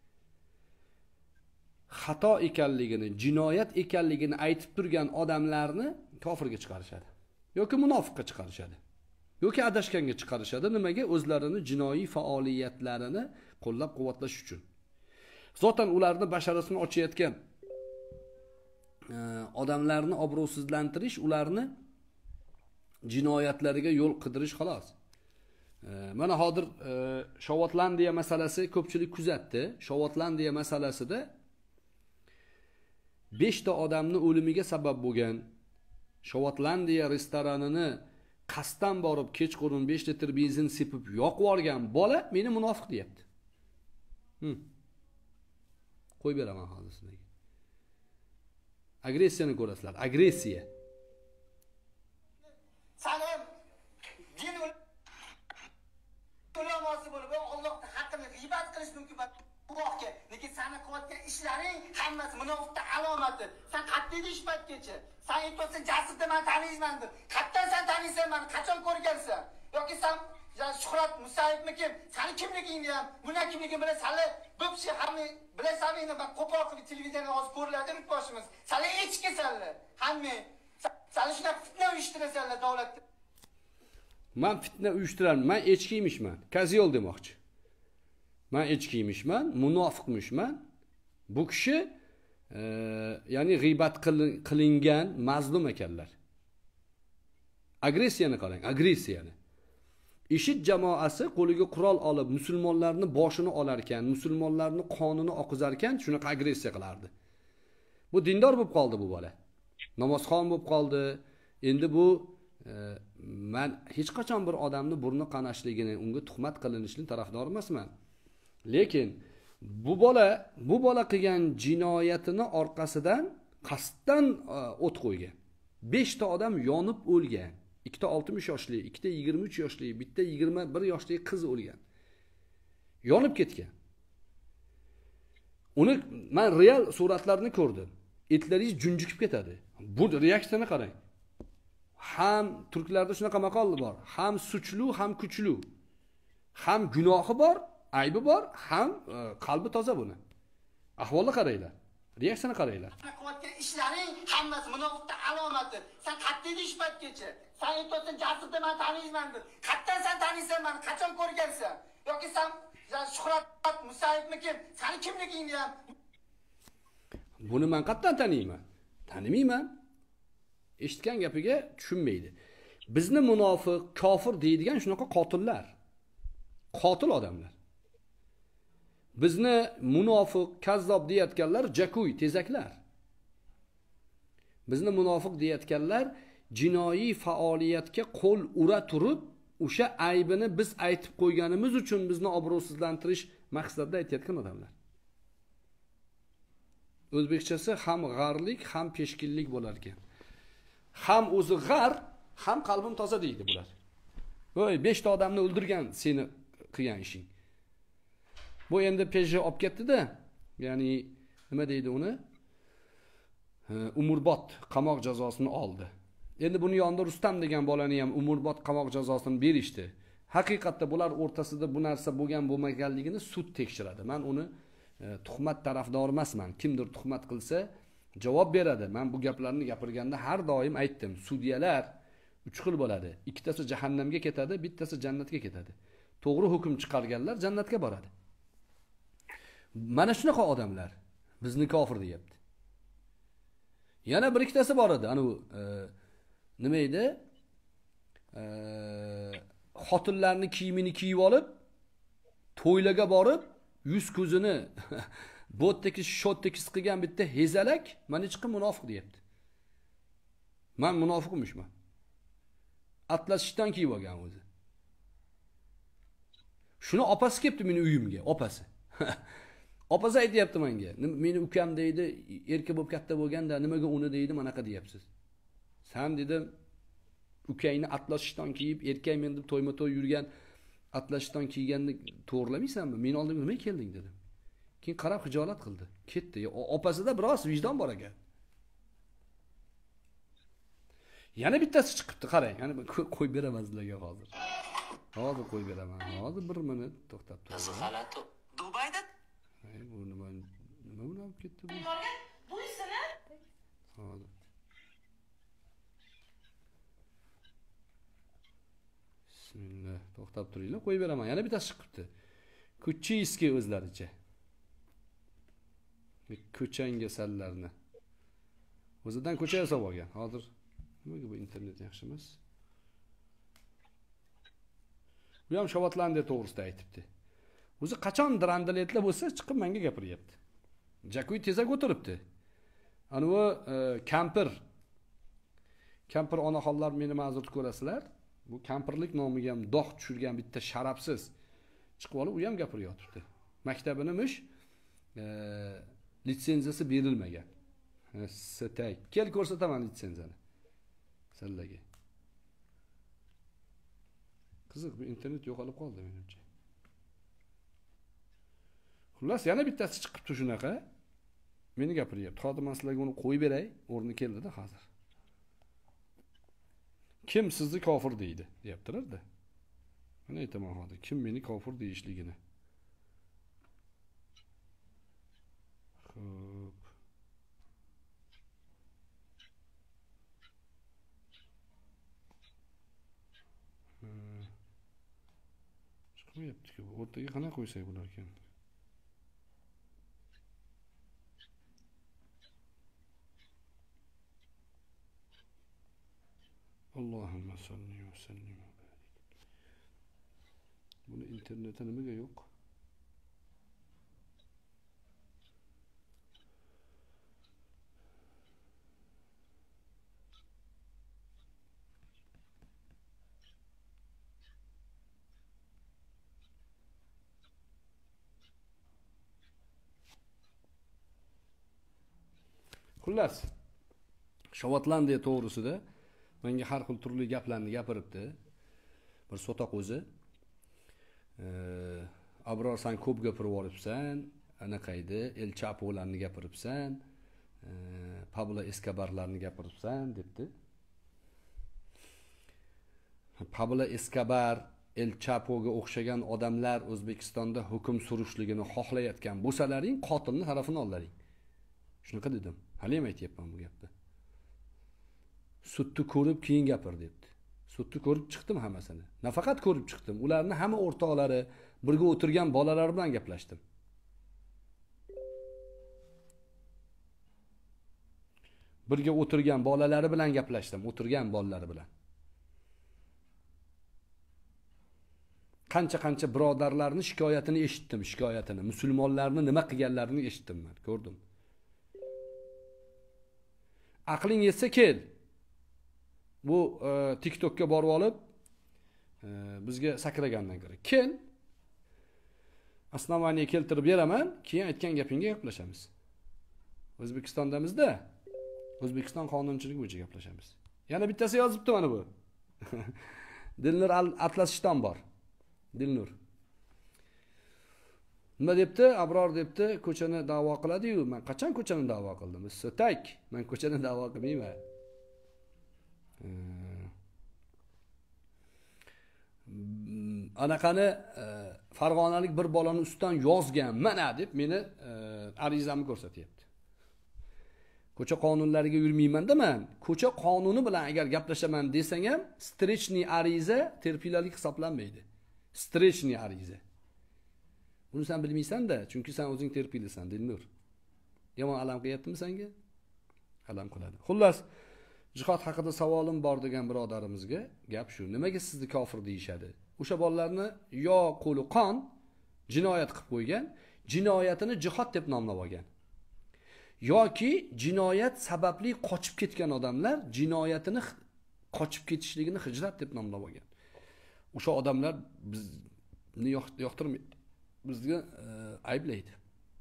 xato ekanligini, jinoyat ekanligini aytib turgan odamlarni kofirga chiqarishadi yoki munofiqqa chiqarishadi yoki adashganga chiqarishadi. Nimaga? O'zlarini jinoiy faoliyatlarini qo'llab-quvvatlash uchun. Zotan ularni basharasini ochayotgan e, odamlarni obro'sizlantirish, ularni jinoyatlariga yo'l qidirish xolos. E, mana hozir e, Shovotlandiya masalasi ko'pchilik kuzatdi. Shovotlandiya masalasida besh ta odamni o'limiga sabab bo'lgan Shovotlandiya restoranini qasddan borib kechqurun besh litr benzin sepib yoqib olgan bola meni munofiq deyapti. Hm. Qo'y beraman hozir sizlarga. Agressiyani ko'rasizlar. Agressiya. Salam. Din ulamosi bo'lib Allohning haqqini g'iybat qilish mumkin. Allohga, lekin seni qilayotgan ishlaring hammasi munofiqda alomati. Sen qayerda eding shu paytgacha? Sen aytsan Jasirda men taniyman deb. Qayerdan sen taniysan meni? Qachon ko'rgansan? Yoki sen Shuhrat Musayevmikin? Seni kimligingni ham, buni kimligini bilasan. Hali bu kishi hamma bilasanmi? Ben qo'pol qilib televiziyadan hozir ko'riladi deb boshimiz. Seni echkisanlar. Hamma seni shuna fitna uyushtirasanlar davlatda. Men fitna uyushtirarman. Men echkiymişman. Kazyol demoqchi. Men echkiymişman, munofiqmişman. Bu kishi e, ya'ni g'iybat qilingan mazlum ekanlar. Agressiyani qarang, agressiyani. IShID jamoasi qo'liga qurol olib musulmonlarni boshini olar ekan, musulmonlarni qonini oqizar ekan, shunaqa agressiya qilardi. Bu dindor bo'lib qoldi bu bola. Namozxon bo'lib qoldi. Endi bu e, men hech qachon bir odamni burni qanashligini, unga tuhmat qilinishini tarafdor emasman. Lekin bu bola, bu bola qilgan jinoyatini orqasidan qasddan o't qo'ygan. besh ta odam yonib o'lgan. ikkita oltmish yoshli, ikkita yigirma uch yoshli, bitta yigirma bir yoshli qiz o'lgan. Yonib ketgan. Uni men real suratlarini ko'rdim. Etlaringiz junjikib ketadi. Bu reaksiyani qarang. Ham turklarda shunaqa maqol bor. Ham suchlu, ham kuchlu. Ham gunohi bor, aybi bor, ham e, qalbi toza buni. Ahvolni qaranglar. Reaksiyani qaranglar. Qilayotgan ishlaring hammasi munofiqlik alomati. Sen qayerda eding shu paytgacha? Sen aytsan Jasirda men taniyman deb. Qayerdan sen taniysan meni? Qachon ko'rgansan? Yoki sen Shuhrat Musayevmikin? Seni kimligingni ham Buni men qayerdan taniyman? Tanimayman. Eshitgan gapiga tushunmaydi. Bizni munofiq, kofir deydigan shunaqa qotillar. Qotil odamlar. Bizni munofiq, kazzob deyotganlar jakuy, tezaklar. Bizni munofiq deyotganlar jinoiy faoliyatga qo'l ura turib, o'sha aybini biz aytib qo'yganimiz uchun bizni obro'sizlantirish maqsadida aytayotgan odamlar. O'zbekchasi ham g'arlik, ham peshkinlik bo'lar ekan. Ham o'zi g'ar, ham qalbim toza deydi bular. Voy, besh ta odamni o'ldirgan seni qilgan ishing. Bu endi Peugeot olib ketdi-da, ya'ni nima deydi uni? Umrbod qamoq jazosini oldi. Endi buni yonida Rustam degan bolani ham umrbod qamoq jazosini berishdi. Haqiqatda bular o'rtasida bu narsa bo'lgan bo'lmaganligini sud tekshiradi. Men uni e, tuhmat tarafdori emasman. Kimdir tuhmat qilsa javob beradi. Men bu gaplarni gapirganda har doim aytdim. Sudyalar uch xil bo'ladi. Ikkitasi jahannamga ketadi, bittasi jannatga ketadi. To'g'ri hukm chiqarganlar jannatga boradi. Mana shunaqa odamlar bizni kofir deyapti. Yana bir ikkitasi bor edi. Ana bu e, nima edi? E, xotinlarni kiyimini kiyib olib, to'ylarga borib, yuz ko'zini bo'tdagi shotdagi qilgan bitta hezalak mana chiqib munofiq deyapti. Men munofiqmishman. Atlas shitdan kiyib olgan o'zi. Shuni opasi kelibdi meni uyimga, opasi. Opasi aytayapti menga. Meni ukam deydi, erkak bo'lib katta bo'lganda nimaga uni deydi, manaqa deyapsiz. Sen dedim, ukangni atlasishdan kiyib, erkak men deb to'yma-to'y yurgan atlasishdan kiyganni to'g'rilamaysanmi? Men oldimga nima kelding dedim. Keyin qarab hijolat qildi. Ketdi. Opasida biroz vijdon bor ekan. Yana bittasi chiqibdi, qarang. Yana qo'yib beraman sizlarga hozir. Hozir qo'yib beraman. Hozir bir minut to'xtab turing. G'alati. Dubayda bu nima nima bilan olib ketdi bu? Buysini? Hozir. Bismillah. To'xtab turinglar, qo'yib beraman. Yana bittasi chiqibdi. Kuchiyski o'zlaricha. Ko'changa sallarni. O'zidan ko'cha yasab olgan. Hozir nimaga bu internet yaxshi emas? Bu ham Shotlandiya to'g'risida aytibdi. O'zi qachon drandaletlar bo'lsa chiqib menga gapiryapti. Jakuy tezak o'tiribdi. Ana bu kampir. Kampir onaxonlar meni ma'zur ko'rasizlar. Bu kampirlik nomiga ham dog' tushirgan bitta sharafsiz chiqib olib, u ham gapiryapti. Maktabinimish e, litsenziyasi berilmagan. Setay. Kel ko'rsataman litsenziyani. Sizlarga. Qiziq, bu internet yo'qolib qoldi menimcha. Xullas, yana bittasi chiqibdi shunaqa. meni gapiryapti. Hozir men sizlarga uni qo'yib beray, o'rni keldi-da hozir. Kim sizni kofir deydi, deyaptilar-da. Mana aytaman hozir, kim meni kofir deyishligini. Xo'p. Chiqmayapti-ku. O'rtaga qanaqa qo'ysak bular ekan? Allohumma salli va sallim va barik. Buni internetda nimaga yo'q? Xullas, Shotlandiya to'g'risida menga har xil turli gaplarni gapiribdi. Bir so'toq o'zi. Abror sen ko'p gapirib olibsan, anaqaydi, El Chapolarni gapiribsan, Pablo Escobarlarni gapiribsan debdi. Pablo Escobar, El Chapoga o'xshagan odamlar O'zbekistonda hukm surishligini xohlayotgan bo'lsalaring, qotilni tarafini olaring. Shunaqa dedim. Hali ham aytayapman bu gapni. Sudni ko'rib keyin gapir debdi. Sudni ko'rib chiqdim hammasini. Nafaqat ko'rib chiqdim, ularni hamma o'rtoqlari, birga o'tirgan bolalar bilan gaplashdim. Birga o'tirgan bolalari bilan gaplashdim, o'tirgan bolalari bilan. Qancha-qancha birodarlarning shikoyatini eshitdim, shikoyatini, musulmonlarni nima qilganlarini eshitdim men, ko'rdim. Aqling yetsa kel. Bu e, TikTokka borib olib e, bizga sakragandan ko'ra. Kel. Asnovaniya keltirib beraman, keyin aytgan gapingga gaplashamiz. O'zbekistondamizda O'zbekiston qonunchiligi bo'yicha gaplashamiz. Yana bittasi yozibdi mana bu. Dilnur Atlasishdan bor. Dilnur. Nima debdi? Abror debdi, ko'chani da'vo qiladi-yu. Men qachon ko'chani da'vo qildim? So'tak. Men ko'chani da'vo qilmayman. Anaqani Farg'onalik bir bolani ustidan yozgan mana deb meni arizamni ko'rsatyapti. Ko'cha qonunlariga yurmayman-da men. Ko'cha qonuni bilan agar gaplashaman desang ham, strechniy ariza terpilalik hisoblanmaydi. Strechniy ariza. Buni sen bilmaysan-da, chunki sen o'zing terpilisan, Dilnur. Yomon alam qilyaptimi senga? Alam qiladi. Xullas, jihod haqida savolim bor degan birodarimizga gap shu. Nimaga sizni kofir deyishadi? O'sha bolalarni yo qo'li qon jinoyat qilib qo'ygan, jinoyatini jihod deb nomlab olgan. Yoki jinoyat sababli qochib ketgan odamlar jinoyatini qochib ketishligini hijrat deb nomlab olgan. O'sha odamlar bizni yoqtirmaydi. Bizga e, ayblaydi.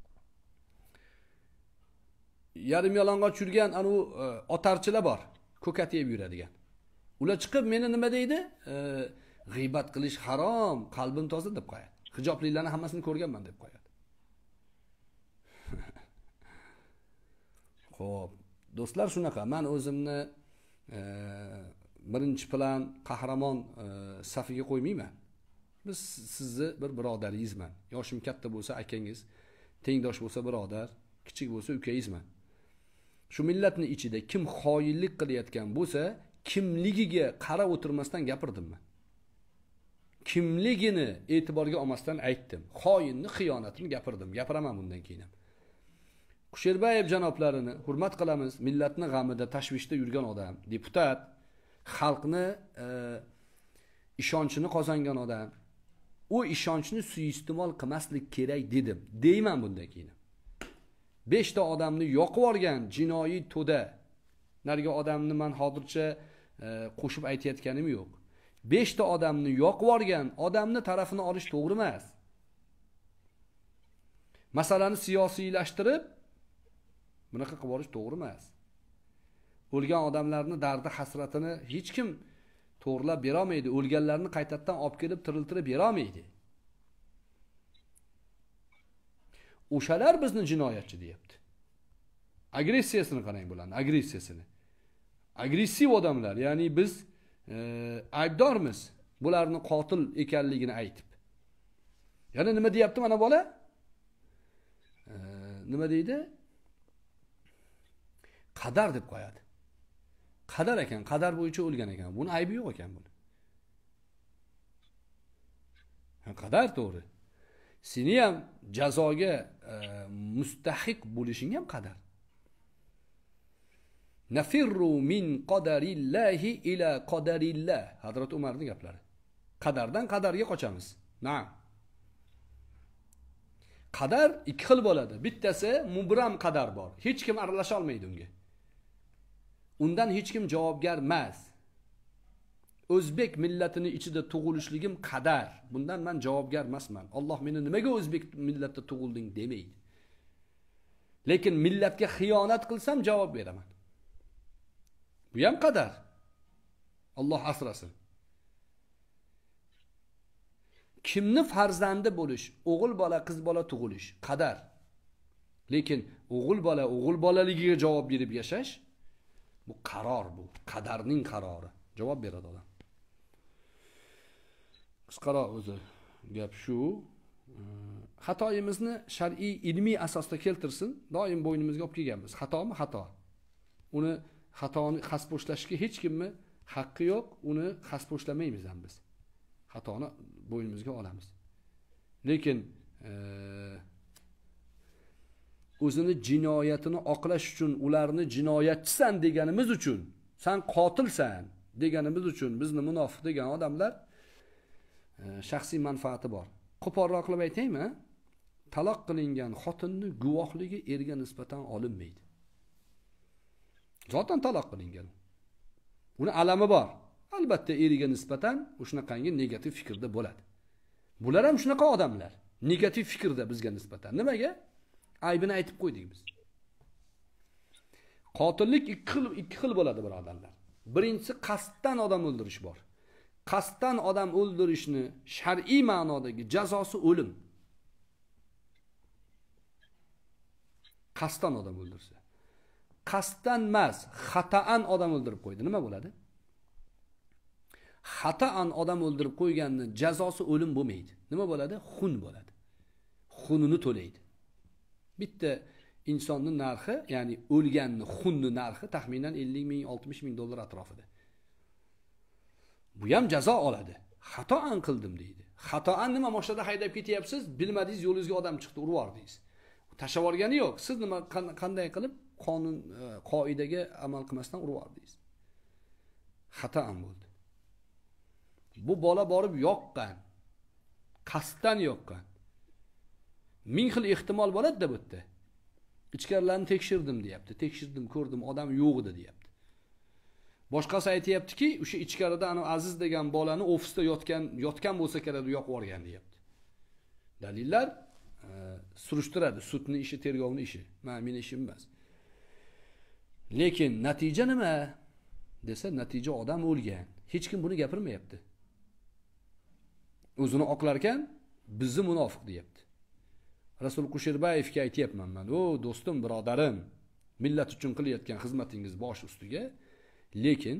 Yarim yalang'och yurgan anu e, otarchilar bor, ko'kat yeb yuradigan. Ular chiqib meni nima deydi? E, g'iybat qilish harom, qalbim toza deb qo'yadi. Hijoblilarni hammasini ko'rganman deb qo'yadi. Xo'p, do'stlar shunaqa. Men o'zimni e, birinchi plan qahramon e, safiga qo'ymayman. Biz sizni bir birodaringizman. Yoshim katta bo'lsa akangiz, tengdosh bo'lsa birodar, kichik bo'lsa ukangizman. Shu millatning ichida kim xoinlik qilayotgan bo'lsa, kimligiga qarab o'tirmasdan gapirdim men. Kimligini e'tiborga olmasdan aytdim. Xoinni, xiyonatini gapirdim. Gapiraman bundan keyin ham. Kusherbayev janoblarini hurmat qilamiz. Millatni g'amida, tashvishda yurgan odam, deputat, xalqni e, ishonchini qozongan odam. U ishonchni suiiste'mol qilmaslik kerak dedim. Deyman bundan keyin. besh ta odamni yoqib olgan jinoiy to'da. Narga odamni men hozircha e, qo'shib aytayotganim yo'q. besh ta odamni yoqib olgan odamni tarafini olish to'g'ri emas. Masalani siyosiylashtirib bunaqa qilib olish to'g'ri emas. O'lgan odamlarning dardi hasratini hech kim to'g'rilab bera olmaydi. O'lganlarni qaytadan olib kelib tiriltirib bera olmaydi. O'shalar bizni jinoyatchi deyapti. Agressiyasini qarang bularni, agressiyasini. Agressiv odamlar, ya'ni biz e, aybdormiz bularni qotil ekanligini aytib. Yana nima deyapti mana bola? E, nima deydi? Qadar deb qo'yadi. Qadar ekan, qadar bo'yicha o'lgan ekan. Buni aybi yo'q ekan buni. Ha, qadar to'g'ri. Seni ham jazoga e, mustahiq bo'lishing ham qadar. Nafirru min qadarillahi ila qadarillah. Hazrat Umarning gaplari. Qadardan qadarga qochamiz. Na'am. Qadar ikki xil bo'ladi. Bittasi mubram qadar bor. Hech kim aralasha olmaydi unga. Undan hech kim javobgar emas. O'zbek millatining ichida tug'ilishligim qadar. Bundan men javobgar emasman. Alloh meni nimaga o'zbek millatida tug'ilding demaydi. Lekin millatga xiyonat qilsam javob beraman. Bu ham qadar. Alloh asrasin. Kimni farzandi bo'lish, o'g'il bola, qiz bola tug'ilish qadar. Lekin o'g'il bola, o'g'il bolaligiga javob berib yashash bu qaror bu, qadarning qarori. Javob beradi odam. Qisqaroq o'zi gap shu. Xatoyimizni shar'iy ilmiy asosda keltirsin, doim bo'ynimizga olib kelganmiz. Xatomi? Xato. Uni xatoni xasposhlashga hech kimni haqqi yo'q, uni xasposhlamaymiz ham biz. Xatoni bo'ynimizga olamiz. Lekin e, o'zini jinoyatini oqlash uchun, ularni jinoyatchisan deganimiz uchun, sen qotilsan deganimiz uchun bizni munofiq degan odamlar e, shaxsiy manfaati bor. Qo'polroq qilib aytaymi? Taloq qilingan xotinni guvohligi erga nisbatan olinmaydi. Zotan taloq qilingan. Uni alami bor. Albatta eriga nisbatan o'shanaqangi negativ fikrda bo'ladi. Bular ham shunaqa odamlar. Negativ fikrda bizga nisbatan. Nimaga? Aybini aytib qo'ydik biz. Qotillik ikki xil ikki xil bo'ladi birodarlar. Birinchisi qasddan odam o'ldirish bor. Qasddan odam o'ldirishni shar'iy ma'nodagi jazosi o'lim. Qasddan odam o'ldirsa. Qasddan emas, xatoan odam o'ldirib qo'ydi. Nima bo'ladi? Xatoan odam o'ldirib qo'yganning jazosi o'lim bo'lmaydi. Nima bo'ladi? Xun bo'ladi. Xunini to'laydi. Bitta insonning narxi, ya'ni o'lganning xunni narxi taxminan ellik ming, oltmish ming dollar atrofida. Bu ham jazo oladi. Xatoan qildim deydi. Xatoan nima mashina haydab ketyapsiz, bilmadingiz yo'lingizga odam chiqdi, urib yubordingiz. Tashlab yuborgani yo'q. Siz nima qanday qilib qonun qoidaga amal qilmasdan urib yubordingiz. Xatoan bo'ldi. Bu bola borib yoqqan. Qasddan yoqqan. Ming xil ehtimol bo'ladi-da bu yerda. Ichkarilarni tekshirdim deyapti. Tekshirdim, ko'rdim, odam yo'q edi deyapti. Boshqasi aytayaptiki, o'sha ichkarida ana Aziz degan bolani ofisda yotgan, yotgan bo'lsa kerak, yo'q yuborgan deyapti. Dalillar e, surishtiradi, sudning ishi, tergovning ishi. Men meni ishim emas. Lekin natija nima? Desa, natija odam o'lgan. Hech kim buni gapirmayapti. O'zini oqlar ekan, bizni munofiq deyapti. Rasul Kusherbayevga aytayapman men. O, do'stim, birodarim, millat uchun qilayotgan xizmatingiz bosh ustiga, lekin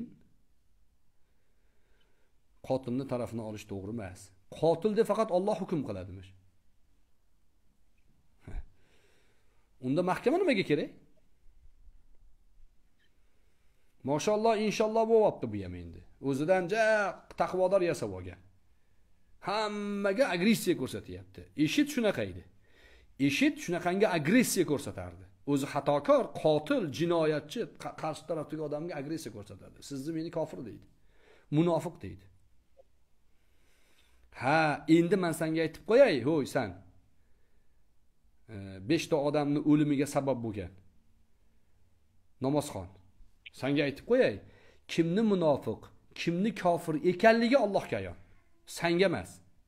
qotilni tarafini olish to'g'ri emas. Qotilda faqat Alloh hukm qiladimi? Unda mahkama nimaga kerak? Mashalloh, inshaalloh bo'yapti bu ham endi. O'zidan ja taqvodor yasab olgan. Hammaga agressiya ko'rsatyapti. Eshit shunaqa edi. Eshit shunaqangi agressiya ko'rsatardi. O'zi xatokor, qotil, jinoyatchi qarshi tarafdagi odamga agressiya ko'rsatadi. Sizni meni kofir deydi. Munofiq deydi. Ha, endi men senga aytib qo'yay, ho'y sen. besh ta odamni o'limiga sabab bo'lgan namozxon. Senga aytib qo'yay, kimni munofiq, kimni kofir ekanligi Allohga ayon. Senga emas.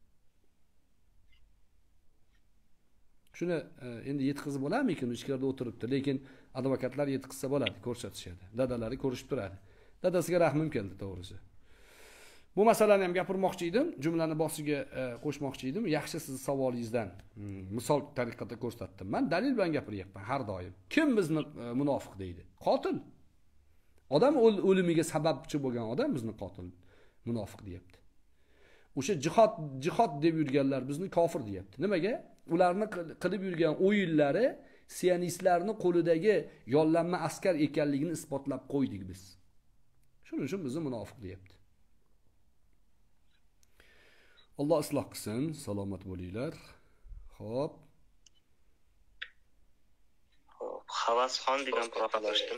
Shuni endi yetkazib bo'larmikin, ichkarida o'tiribdi, lekin advokatlar yetkazsa bo'ladi, ko'rsatishadi. Dadalari ko'rishib turadi. Dadasiga rahmim keldi to'g'risi. Bu masalani ham gapirmoqchi edim, jumlani boshiga qo'shmoqchi edim. Yaxshi siz savolingizdan misol tariqasida ko'rsatdim. Men dalil bilan gapiryapman har doim. Kim bizni munofiq deydi? Qotil. Odam o'limiga sababchi bo'lgan odam bizni qotil, munofiq deyapti. O'sha jihad jihad deb yurganlar bizni kofir deyapti. Nimaga? Ularni qilib yurgan o'yinlari sionistlarning qo'lidagi yollanma askar ekanligini isbotlab qo'ydik biz. Shuning uchun bizni munofiq deyapti. Alloh isloh qilsin, salomat bo'linglar. Xo'p. Xo'p, Havasxon degan profilashdim.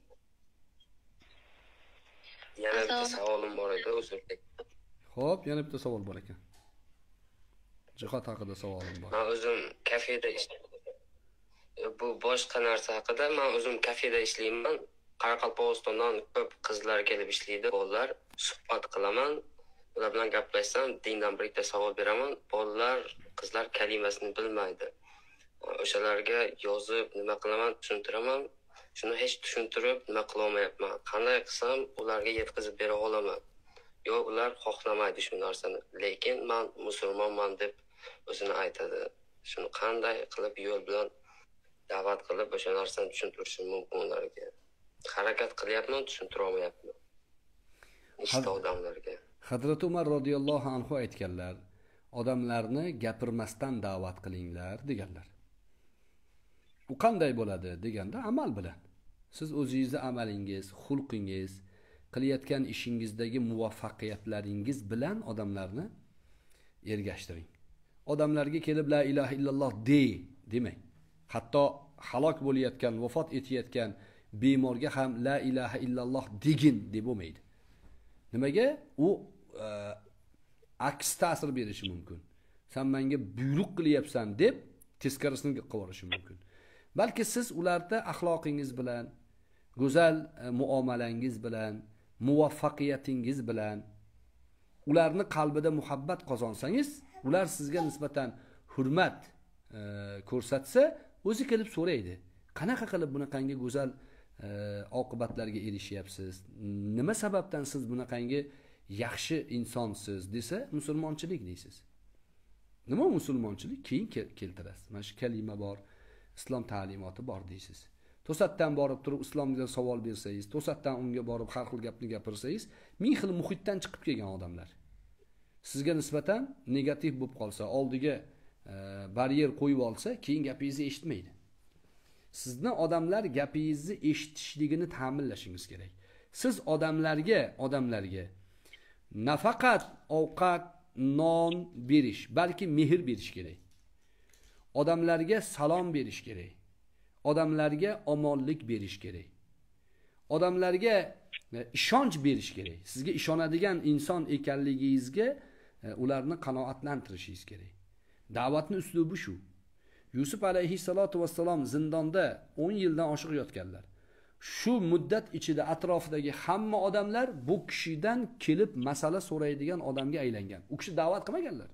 Yana bitta savolim bor edi, uzrlik. Xo'p, yana bitta savol bor ekan. Jihod haqida savolim bor. Men o'zim kafeda ishlayman. Bu boshqa narsa haqida. Men o'zim kafeda ishlayman. Qoraqalpog'istondan ko'p qizlar kelib ishlaydi, bolalar suhbat qilaman. Ular bilan gaplashsam, dindan bir ikkita savol beraman. Bolalar, qizlar kalimasini bilmaydi. O'shalarga yozib nima qilaman, tushuntiraman. Shuni hech tushuntirib nima qila olmayapman. Qanday qilsam ularga yetkazib bera olaman? Yo, ular xohlamaydi shu narsani. Lekin men musulmonman deb o'zini aytadi. Shuni qanday qilib yo'l bilan da'vat qilib o'sha narsani tushuntirishim mumkin ularga? Harakat qilyapman, tushuntira olmayapman. Ishda odamlarga. Hazrat Umar radhiyallohu anhu aytganlar, odamlarni gapirmasdan da'vat qilinglar deganlar. U qanday bo'ladi deganda amal bilan. Siz o'zingizning amalingiz, xulqingiz, qilayotgan ishingizdagi muvaffaqiyatlaringiz bilan odamlarni ergashtiring. Odamlarga kelib la ilaha illalloh de demang. Hatto halok bo'layotgan, vafot etayotgan bemorga ham la ilaha illalloh degin deb bo'lmaydi. Nimaga? U e, aks ta'sir berishi mumkin. Sen menga buyruq qilyapsan deb teskarisini qilib yuborishi mumkin. Balki siz ularda axloqingiz bilan, go'zal e, muomalangiz bilan, muvaffaqiyatingiz bilan ularni qalbida muhabbat qozonsangiz, ular sizga nisbatan hurmat e, ko'rsatsa, o'zi kelib so'raydi. Qanaqa qilib bunaqangi go'zal e, oqibatlarga erishyapsiz? Nima sababdan siz bunaqangi yaxshi insonsiz desa, musulmonchilik deysiz. Nima musulmonchilik? Keyin keltirasiz. Mana shu kalima bor, islom ta'limoti bor deysiz. To'satdan borib turib islomga savol bersangiz, to'satdan unga borib har xil gapni gapirsangiz, ming xil muhitdan chiqib kelgan odamlar sizga nisbatan negativ bo'lib qolsa, oldiga e, baryer qo'yib olsa, keyin gapingizni eshitmaydi. Sizni odamlar gapingizni eshitishligini ta'minlashingiz kerak. Siz odamlarga, odamlarga nafaqat ovqat, non berish, balki mehr berish kerak. Odamlarga salom berish kerak. Odamlarga omonlik berish kerak. Odamlarga ishonch berish kerak. Sizga ishonadigan inson ekanligingizga ularni qanoatlantirishingiz kerak. Da'vatning uslubi shu. Yusuf alayhissalatu vassalom zindonda o'n yildan oshiq yotganlar. Shu muddat ichida atrofidagi hamma odamlar bu kishidan kelib masala so'raydigan odamga aylangan. U kishi da'vat qilmaganlar.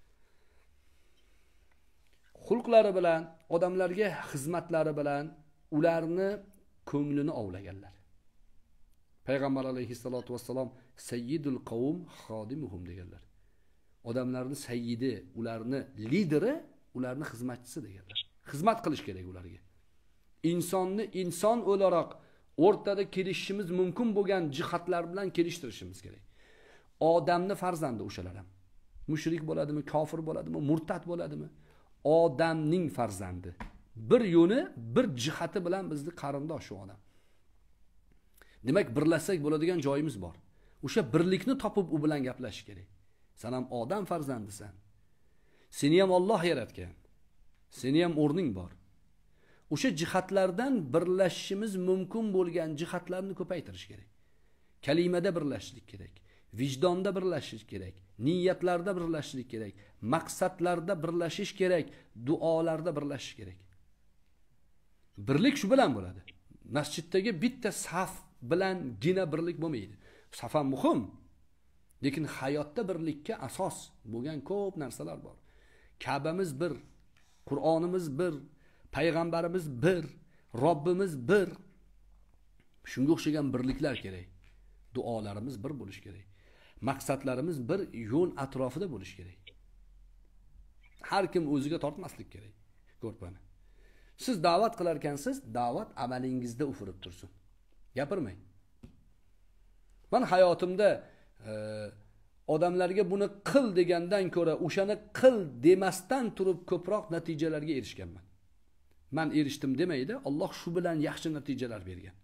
Xulqlari bilan, odamlarga xizmatlari bilan ularni ko'nglini ovlaganlar. Payg'ambar alayhissalatu vassalom sayyidul qavm xodimuhum deganlar. Odamlarning sayyidi, ularni lideri, ularni xizmatchisi deganlar. Xizmat qilish kerak ularga. Insonni inson o'laroq o'rtada kelishishimiz mumkin bo'lgan jihatlar bilan kelishtirishimiz kerak. Odamni farzandi o'shalar ham. Mushrik bo'ladimi, kofir bo'ladimi, murtad bo'ladimi? Odamning farzandi. Bir yo'ni, bir jihati bilan bizni qarindosh shu odam. Demak, birlashsak bo'ladigan joyimiz bor. O'sha birlikni topib u bilan gaplashish kerak. Sen ham odam farzandisan. Seni ham Alloh yaratgan. Seni ham o'rning bor. O'sha jihatlardan birlashishimiz mumkin bo'lgan jihatlarni ko'paytirish kerak. Kalimada birlashishlik kerak. Vijdonda birlashish kerak. Niyatlarda birlashish kerak. Maqsadlarda birlashish kerak. Duolarda birlashish kerak. Birlik shu bilan bo'ladi. Masjiddagi bitta saf bilan gina birlik bo'lmaydi. Saf ham muhim. Lekin hayotda birlikka asos bo'lgan ko'p narsalar bor. Ka'bamiz bir, Qur'onimiz bir, payg'ambarimiz bir, Robbimiz bir. Shunga o'xshagan birliklar kerak. Duolarimiz bir bo'lish kerak. Maqsadlarimiz bir yo'l atrofida bo'lish kerak. Har kim o'ziga tortmaslik kerak. Ko'rpani. Siz da'vat qilar ekansiz, da'vat amalingizda ufurib tursin. Gapirmang. Men hayotimda e, odamlarga buni qil degandan ko'ra o'shani qil demasdan turib ko'proq natijalarga erishganman. Men erishdim demaydi, Alloh shu bilan yaxshi natijalar bergan.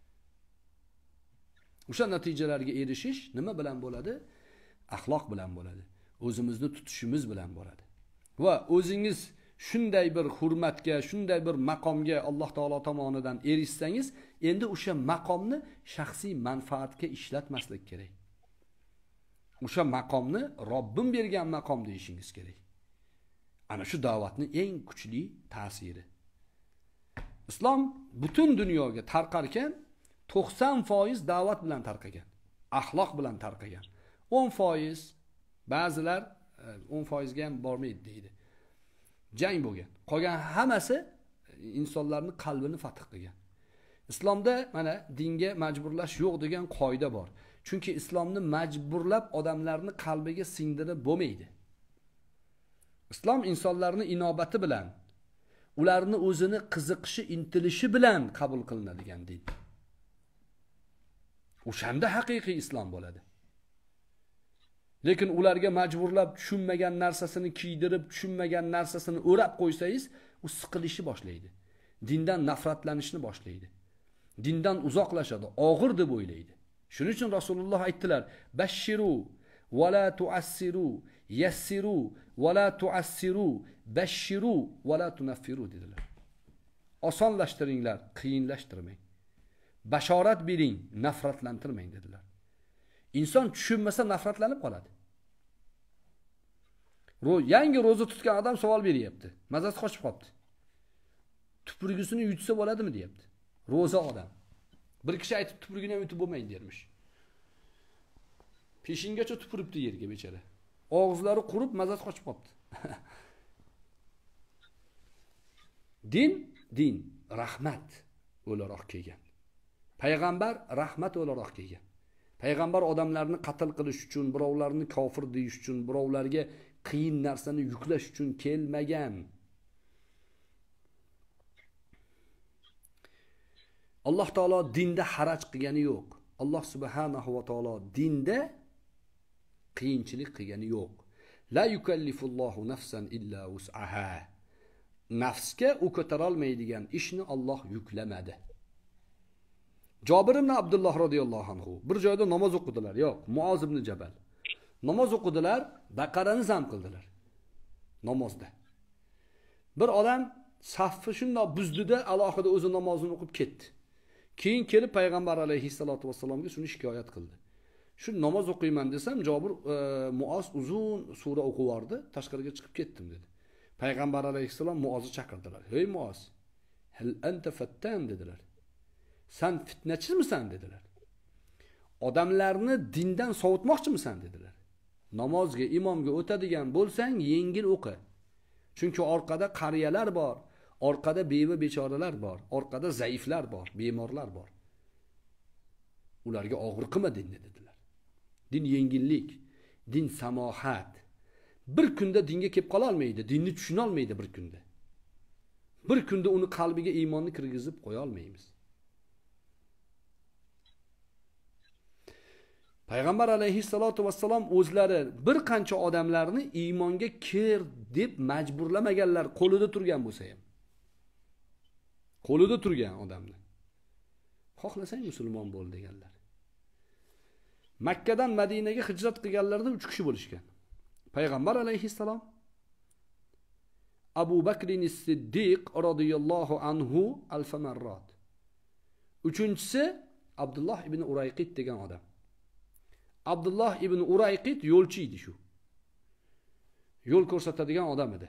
O'sha natijalarga erishish nima bilan bo'ladi? Axloq bilan bo'ladi. O'zimizni tutishimiz bilan bo'ladi. Va o'zingiz shunday bir hurmatga, shunday bir maqomga Alloh taolo tomonidan erishsangiz, endi o'sha maqomni shaxsiy manfaatga ishlatmaslik kerak. O'sha maqomni Robbim bergan maqom deyishingiz kerak. Ana shu da'vatning eng kuchli ta'siri. Islom butun dunyoga tarqarkan to'qson foiz da'vat bilan tarqagan, axloq bilan tarqagan. o'n foiz ba'zilar o'n foizga ham bormaydi deydi. Jang bo'lgan. Qolgan hammasi insonlarning qalbini fath qilgan. Islomda mana dinga majburlash yo'q degan qoida bor. Chunki islomni majburlab odamlarni qalbiga singdirib bo'lmaydi. Islom insonlarning inobati bilan, ularni o'zini qiziqishi, intilishi bilan qabul qilinadigan din. O'shanda haqiqiy islom bo'ladi. Lekin ularga majburlab tushunmagan narsasini kiydirib, tushunmagan narsasini o'rab qo'ysangiz, u siqilishi boshlaydi. Dindan nafratlanishni boshlaydi. Dindan uzoqlashadi, og'ir deb o'ylaydi. Shuning uchun Rasululloh aytdilar: "Bashiru va la tu'assiru, yassiru va la tu'assiru, bashiru va la tunaffiru" dedilar. Osonlashtiringlar, qiyinlashtirmang. Bashorat bering, nafratlantirmang dedilar. Inson tushunmasa nafratlanib qoladi. Ro yangi roza tutgan odam savol beryapti. Mazasi qochib qopti. Tuprugusini yutsa bo'ladimi deyapti. Roza odam. Bir kishi aytib tuprugini ham yutib bo'lmaydi dermish. Peshingacha tupuribdi yerga bechara. Og'izlari qurib mazasi qochib qopti. Din, din rahmat o'laroq kelgan. Payg'ambar rahmat o'laroq kelgan. Payg'ambar odamlarni qatl qilish uchun, birovlarni kofir deyish uchun, birovlarga qiyin narsani yuklash uchun kelmagan. Alloh taolo dinda haraj qilgani yo'q. Alloh subhanahu va taolo dinda qiyinchilik qilgani yo'q. La yukallifullohu nafsan illa wus'aha. Nafsga u ko'tara olmaydigan ishni Alloh yuklamadi. Jabir ibn Abdullah radhiyallohu anhu bir joyda namoz o'qidilar. Yo'q, Muoz ibn Jabal. Namoz o'qidilar, Baqarani zam qildilar. Namozda. Bir odam safni shunday buzdida alohida o'zi namozini o'qib ketdi. Keyin kelib payg'ambar alayhissalatu vassalomga shuni shikoyat qildi. Shu namoz o'qiyman desam, Jabir e, Muoz uzun sura o'qivardi, tashqariga chiqib ketdim dedi. Payg'ambar alayhissalom Muozni chaqirdilar. "Hey Muoz, hal anta fattan" dedilar. "Sen fitnachimisan?" dedilar. "Odamlarni dindan sovutmoqchimisan?" dedilar. "Namozga, imomga o'tadigan bo'lsang, yengil o'qi. Chunki orqada qariyalar bor, orqada beva bechoralar bor, orqada zaiflar bor, bemorlar bor. Ularga og'ir qilma dinni" dedilar. Din yengillik, din samohat. Bir kunda dinga kelib qola olmaydi, dinni tushuna olmaydi bir kunda. Bir kunda uni qalbiga iymonni kirgizib qo'ya olmaymiz. Payg'ambar alayhissalatu vassalom o'zlari bir qancha odamlarni iymonga kir deb majburlamaganlar, qo'lida turgan bo'lsa ham. Qo'lida turgan odamni. Xohlasang musulmon bo'l deganlar. Makka dan Madinaga hijrat qilganlarda uch kishi bo'lishgan. Payg'ambar alayhissalom, Abu Bakr as-Siddiq radhiyallohu anhu alfamarrat. Uchinchisi Abdullah ibn Urayqit degan odam. Abdullah ibn Urayqit yo'lchi edi shu. Yo'l ko'rsatadigan odam edi.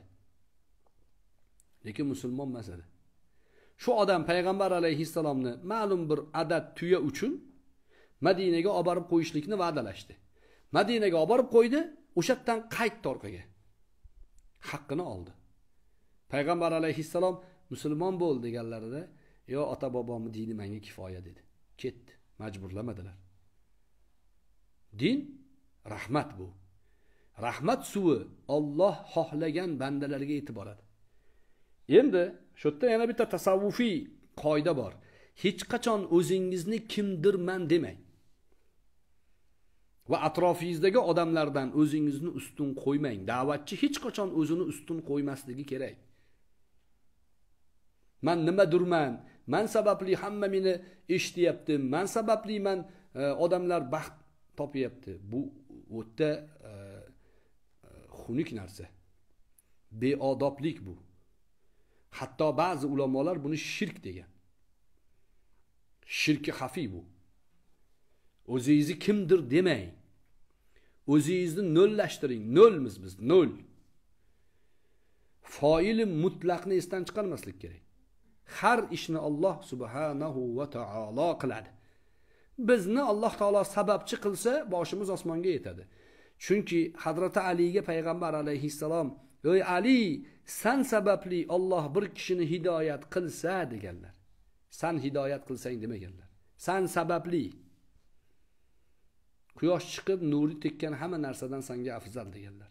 Lekin musulmon emas edi. Shu odam payg'ambar alayhissalomni ma'lum bir adad tuya uchun Madinaga olib borib qo'yishlikni va'dalashdi. Madinaga olib borib qo'ydi, o'sha yerdan qaytdi orqaga. Haqqini oldi. Payg'ambar alayhissalom musulmon bo'l deganlarida, "Yo, ota bobomning dini menga kifoya" dedi. Ketdi, majburlamadilar. Din Rahmat bu. Rahmat suvi Alloh xohlagan bandalarga yetib boradi. Endi shu yerda yana bitta tasavvufiy qoida bor. Hech qachon o'zingizni kimdirman demang. Va atrofingizdagi odamlardan o'zingizni ustun qo'ymang. Da'vatchi hech qachon o'zini ustun qo'ymasligi kerak. Men nimadurman? Men sababli hamma meni eshityapti. Men sababli men e, odamlar baxt topyapti. Bu o'ta e, xunuk narsa. Beodoblik bu. Hatto ba'zi ulamolar buni shirk degan. Shirki xafiy bu. O'zingizni kimdir demang. O'zingizni nollashtiring. Nolmiz biz, nol. Foili mutlaqni esdan chiqarmaslik kerak. Har ishni Alloh subhanahu va taolo qiladi. Bizni Alloh taolo sababchi qilsa, boshimiz osmonga yetadi. Chunki Hazrati Aliga payg'ambar alayhissalom, "Ey Ali, sen sababli Alloh bir kishini hidoyat qilsa" deganlar. Sen hidoyat qilsang demaganlar. Sen sababli. Quyosh chiqib nuri tekkan hamma narsadan senga afzal deganlar.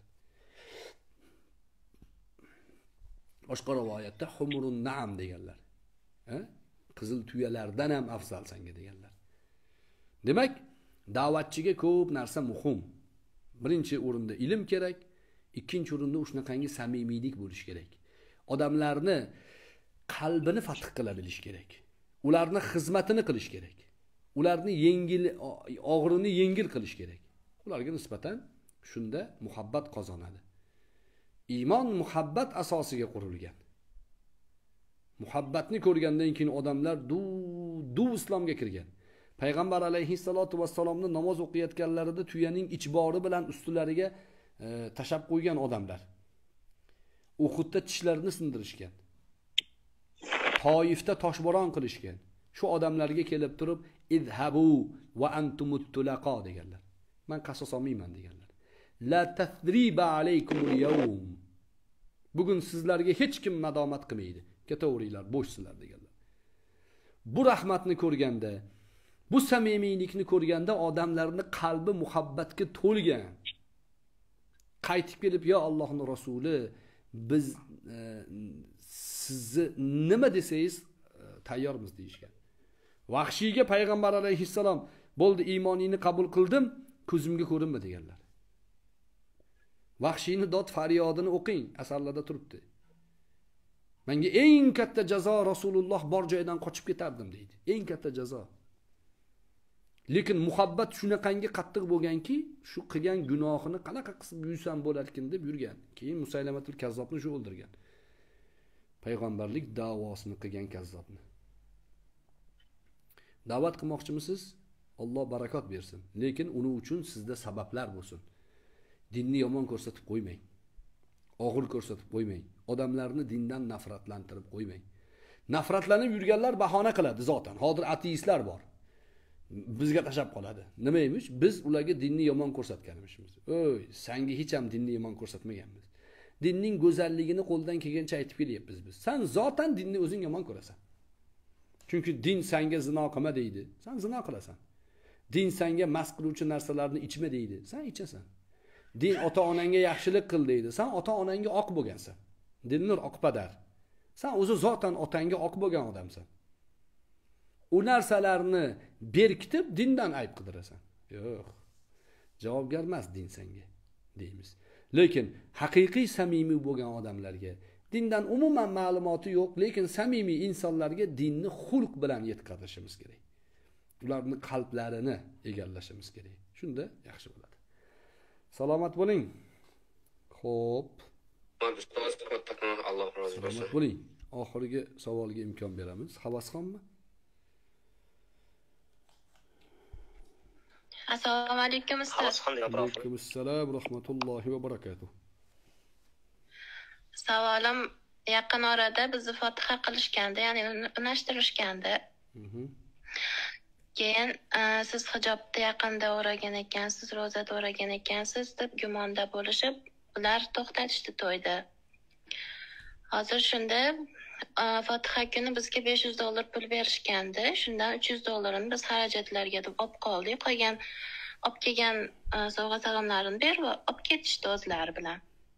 Boshqa rivoyatda humurun na'am deganlar. Ha? Qizil tuyalardan ham afzal senga deganlar. Demak, da'vatchiga ko'p narsa muhim. Birinchi o'rinda ilm kerak, ikkinchi o'rinda shunaqangi samimiylik bo'lish kerak. Odamlarni qalbini fath qila bilish kerak. Ularni xizmatini qilish kerak. Ularni yengil og'irini yengil qilish kerak. Ularga nisbatan shunda muhabbat qozonadi. Iymon muhabbat asosiga qurilgan. Muhabbatni ko'rgandan keyin odamlar du du islomga kirgan. Payg'ambar alayhissalotu vassalomni namoz o'qiyotganlarida tuyaning ichbori bilan ustilariga e, tashab qo'ygan odamlar. Uhudda tishlarini sindirishgan. Toifda toshbo'ron qilishgan. Shu odamlarga kelib turib, "Izhabu va antumut tulaqa" deganlar. Men qasos olmayman deganlar. La tasriba alaykumul yawm. Bugun sizlarga hech kim madomat qilmaydi. Ketaveringlar, bo'shsizlar deganlar. Bu rahmatni ko'rganda, bu samimiylikni ko'rganda odamlarning qalbi muhabbatga to'lgan. Qaytib kelib, "Ya Allohning rasuli, biz e, sizni nima desangiz e, tayyormiz" deyishgan. Vahshiyga payg'ambar alayhissalom, "Bo'ldi, iymoningni qabul qildim, ko'zimga ko'rinma" deganlar. Vahshiyni dod faryodini o'qing, asarlarda turibdi. Menga eng katta jazo Rasululloh bor joydan qochib ketardim deydi. Eng katta jazo. Lekin muhabbat shunaqangi qattiq bo'lganki, shu qilgan gunohini qanaqa qilib yuysam bo'larkin deb yurgan. Keyin Musaylamatul Kazzobni shu o'ldirgan. Payg'ambarlik da'vosini qilgan kazzobni. Da'vat qilmoqchimisiz? Alloh barakot bersin. Lekin uning uchun sizda sabablar bo'lsin. Dinni yomon ko'rsatib qo'ymang. Og'ir ko'rsatib qo'ymang. Odamlarni dindan nafratlantirib qo'ymang. Nafratlanib yurganlar bahona qiladi zotan. Hozir ateistlar bor. Bizga tashab qoladi. Nima emish? Biz ularga dinni yomon ko'rsatganimizmiz. O'y, senga hech ham dinni yomon ko'rsatmaganmiz. Dinning go'zalligini qo'ldan kelgancha aytib kelyapmiz biz. Sen zotan dinni o'zing yomon ko'rasan. Chunki din senga zino qilma deydi. Sen zino qilasan. Din senga mast qiluvchi narsalarni ichma deydi. Sen ichasan. Din ota-onangga yaxshilik qil deydi. Sen ota-onangga oq bo'lgansan. Dilnur oqpadar. Sen o'zi zotan otangga oq bo'lgan odamsan. U narsalarni berkitib dindan ayb qidirasan. Yo'q. Javobgar emas din senga deymiz. Lekin haqiqiy samimiy bo'lgan odamlarga, dindan umuman ma'lumoti yo'q, lekin samimiy insonlarga dinni xulq bilan yetkazishimiz kerak. Ularning qalblarini egallashimiz kerak. Shunda yaxshi bo'ladi. Salomat bo'ling. Xo'p. Alloh rozi bo'lsin. Salomat bo'ling. Oxirgi savolga imkon beramiz. Havasxonmi? Assalomu alaykum ustoz. Alaykum assalom va rahmatullohi va barakatuh. Savolim yaqin orada bizni Fotiha qilishganda, ya'ni unashtirishganda. Keyin siz hijobda yaqinda o'ragan ekansiz, ro'zada o'ragan ekansiz deb gumonda bo'lishib, ular to'xtatishdi to'yda. Hozir shunda Fotiha kuni bizga besh yuz dollar pul berishgandi. Shundan uch yuz dollarini biz xarajatlarga deb olib qoldik. Qolgan olib kelgan sovg'a salomlarini berib olib ketishdi o'zlari bilan.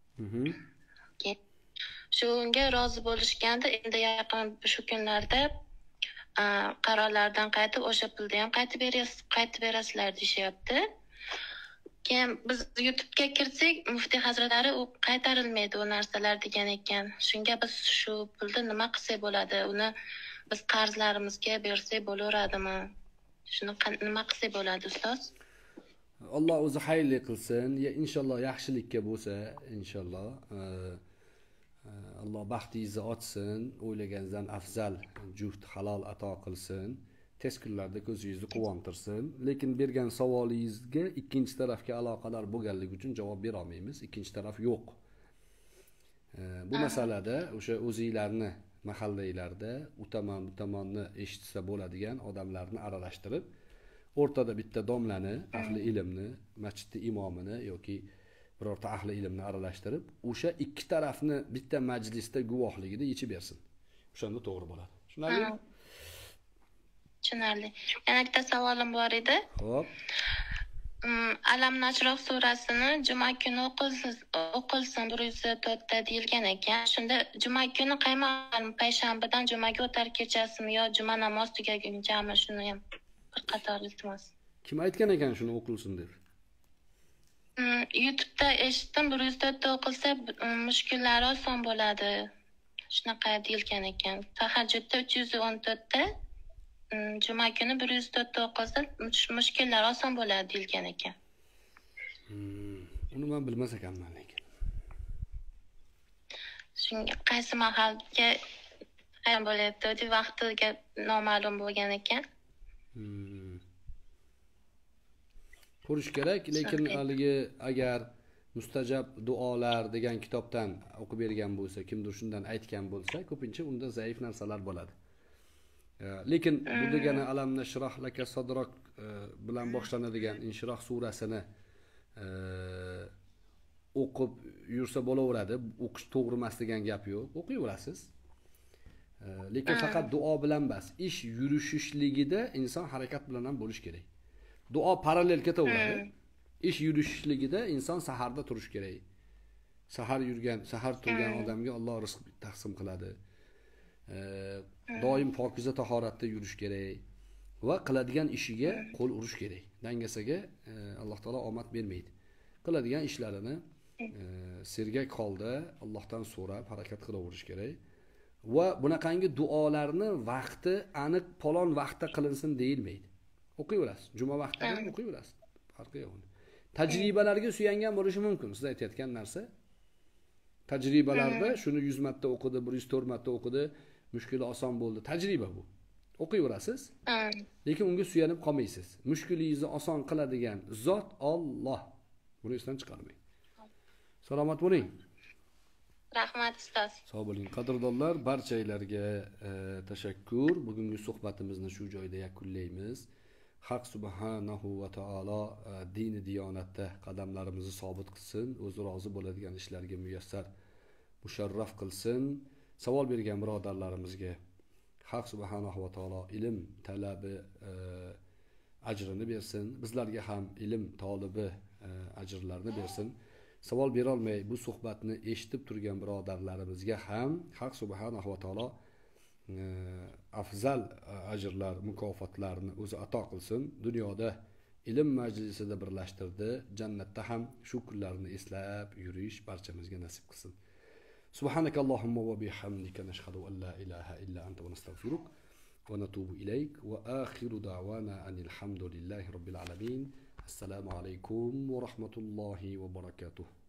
Shunga rozi bo'lishganda, endi yaqin shu kunlarda qarorlardan qaytib o'sha pulni ham qaytib berasiz, qaytib berasizlar deyishyapti. Keyin biz YouTube'ga kirsak, muftiy hazratlari u qaytarilmaydi u narsalar degan ekan. Shunga biz shu pulni nima qilsak bo'ladi? Uni biz qarzlarimizga bersak bo'laveradimi? Shuni nima qilsak bo'ladi, ustoz? Alloh o'zi xayrli qilsin. Ya inshaalloh yaxshilikka bo'lsa, inshaalloh Alloh baxtingizni ochsin, o'ylaganingizdan afzal juft halol ato qilsin. Tez kunlarda ko'zingizni quvontirsin. Lekin bergan savolingizga ikkinchi tarafga aloqador bo'lganligi uchun javob bera olmaymiz. Ikkinchi taraf yo'q. Bu masalada o'sha o'zingizlarni mahallanglarda u tomon bu tomonni eshitsa bo'ladigan odamlarni aralashtirib, o'rtada bitta domlani, ahli ilmni, masjidning imomini yoki birorta ahli ilmni aralashtirib, o'sha ikki tarafni bitta majlisda guvohligida yechib bersin. O'shanda to'g'ri bo'ladi. Tushunarlimi? Tushunarli. Yana bitta savolim bor edi. Xo'p. Alam Nasroh surasini juma kuni o'qilsin bir yuz to'rtta deyilgan ekan. Shunda juma kuni qaymoq payshanbadan jumaga o'tar kechasimi yo juma namoz tugagunchami, shuni ham bir qator iltimos. Kim aytgan ekan shuni o'qilsin deb? YouTube'da eshitdim, bir yuz to'rtta o'qilsa mushkullari oson bo'ladi. Shunaqa deyilgan ekan. Tahajjudda uch yuz o'n to'rtta, juma kuni bir yuz to'rtta o'qilsa mushkullar oson bo'ladi deyilgan ekan. Uni men bilmas ekanman lekin. Shunga qaysi mahalga ham bo'lyapti, o'zi vaqtiga noma'lum bo'lgan ekan. Ko'rish kerak, lekin haligi agar mustajab duolar degan kitobdan o'qib bergan bo'lsa, kimdir shundan aytgan bo'lsa, ko'pincha unda zaif narsalar bo'ladi. Lekin bu degani alam nashrah laka sadrak bilan boshlanadigan Inshirah surasini o'qib yursa bo'laveradi. O'qish to'g'ri emas degan gap yo'q. O'qiyverasiz. Lekin faqat duo bilan emas, ish yurishishligida inson harakat bilan ham bo'lish kerak. Duo parallel ketaveradi. Ish yurishishligida inson saharda turish kerak. Sahar yurgan, sahar turgan odamga Alloh rizq taqsim qiladi. Doim pokiza tahoratda yurish kerak va qiladigan ishiga qo'l urish kerak. Dangasaga Alloh taolo omad bermaydi. Qiladigan ishlarini sergak holda Allohdan so'rab harakat qilaverish kerak. Va bunaqangi duolarni vaqti aniq palon vaqtda qilinsin deyilmaydi. O'qiyverasiz. Juma vaqtida ham o'qiyverasiz. Farqi yo'q. Tajribalarga suyangan bo'lishi mumkin. Siz aytayotgan narsa tajribalarda shuni yuz marta o'qidi, bir yuz to'rt marta o'qidi, mushkuli oson bo'ldi. Tajriba bu. O'qiyverasiz. Lekin unga suyanib qolmaysiz. Mushkulingizni oson qiladigan zot Alloh. Buni esdan chiqarmang. Salomat bo'ling. Rahmat ustoz. Sog' bo'ling. Qadrdonlar, barchalarga tashakkur. Bugungi suhbatimizni shu joyda yakunlaymiz. Haq subhanahu va taolo dini diyonatda qadamlarimizni sobit qilsin, o'zi rozi bo'ladigan ishlarga muyassar musharraf qilsin. Savol bergan birodarlarimizga Haq subhanahu va taolo ilm talabi ajrini bersin, bizlarga ham ilm tolibi ajrlarini bersin. Savol bera olmay bu suhbatni eshitib turgan birodarlarimizga ham Haq subhanahu va taolo afzal ajrlar, mukofotlarni o'zi ato qilsin. Dunyoda ilm majlisida birlashtirdi, jannatda ham shu kunlarni eslab yurish barchamizga nasib qilsin. سبحانك اللهم وبحمدك نشهد أن لا إله إلا أنت ونستغفرك ونتوب إليك وآخر دعوانا أن الحمد لله رب العالمين. السلام عليكم ورحمة الله وبركاته.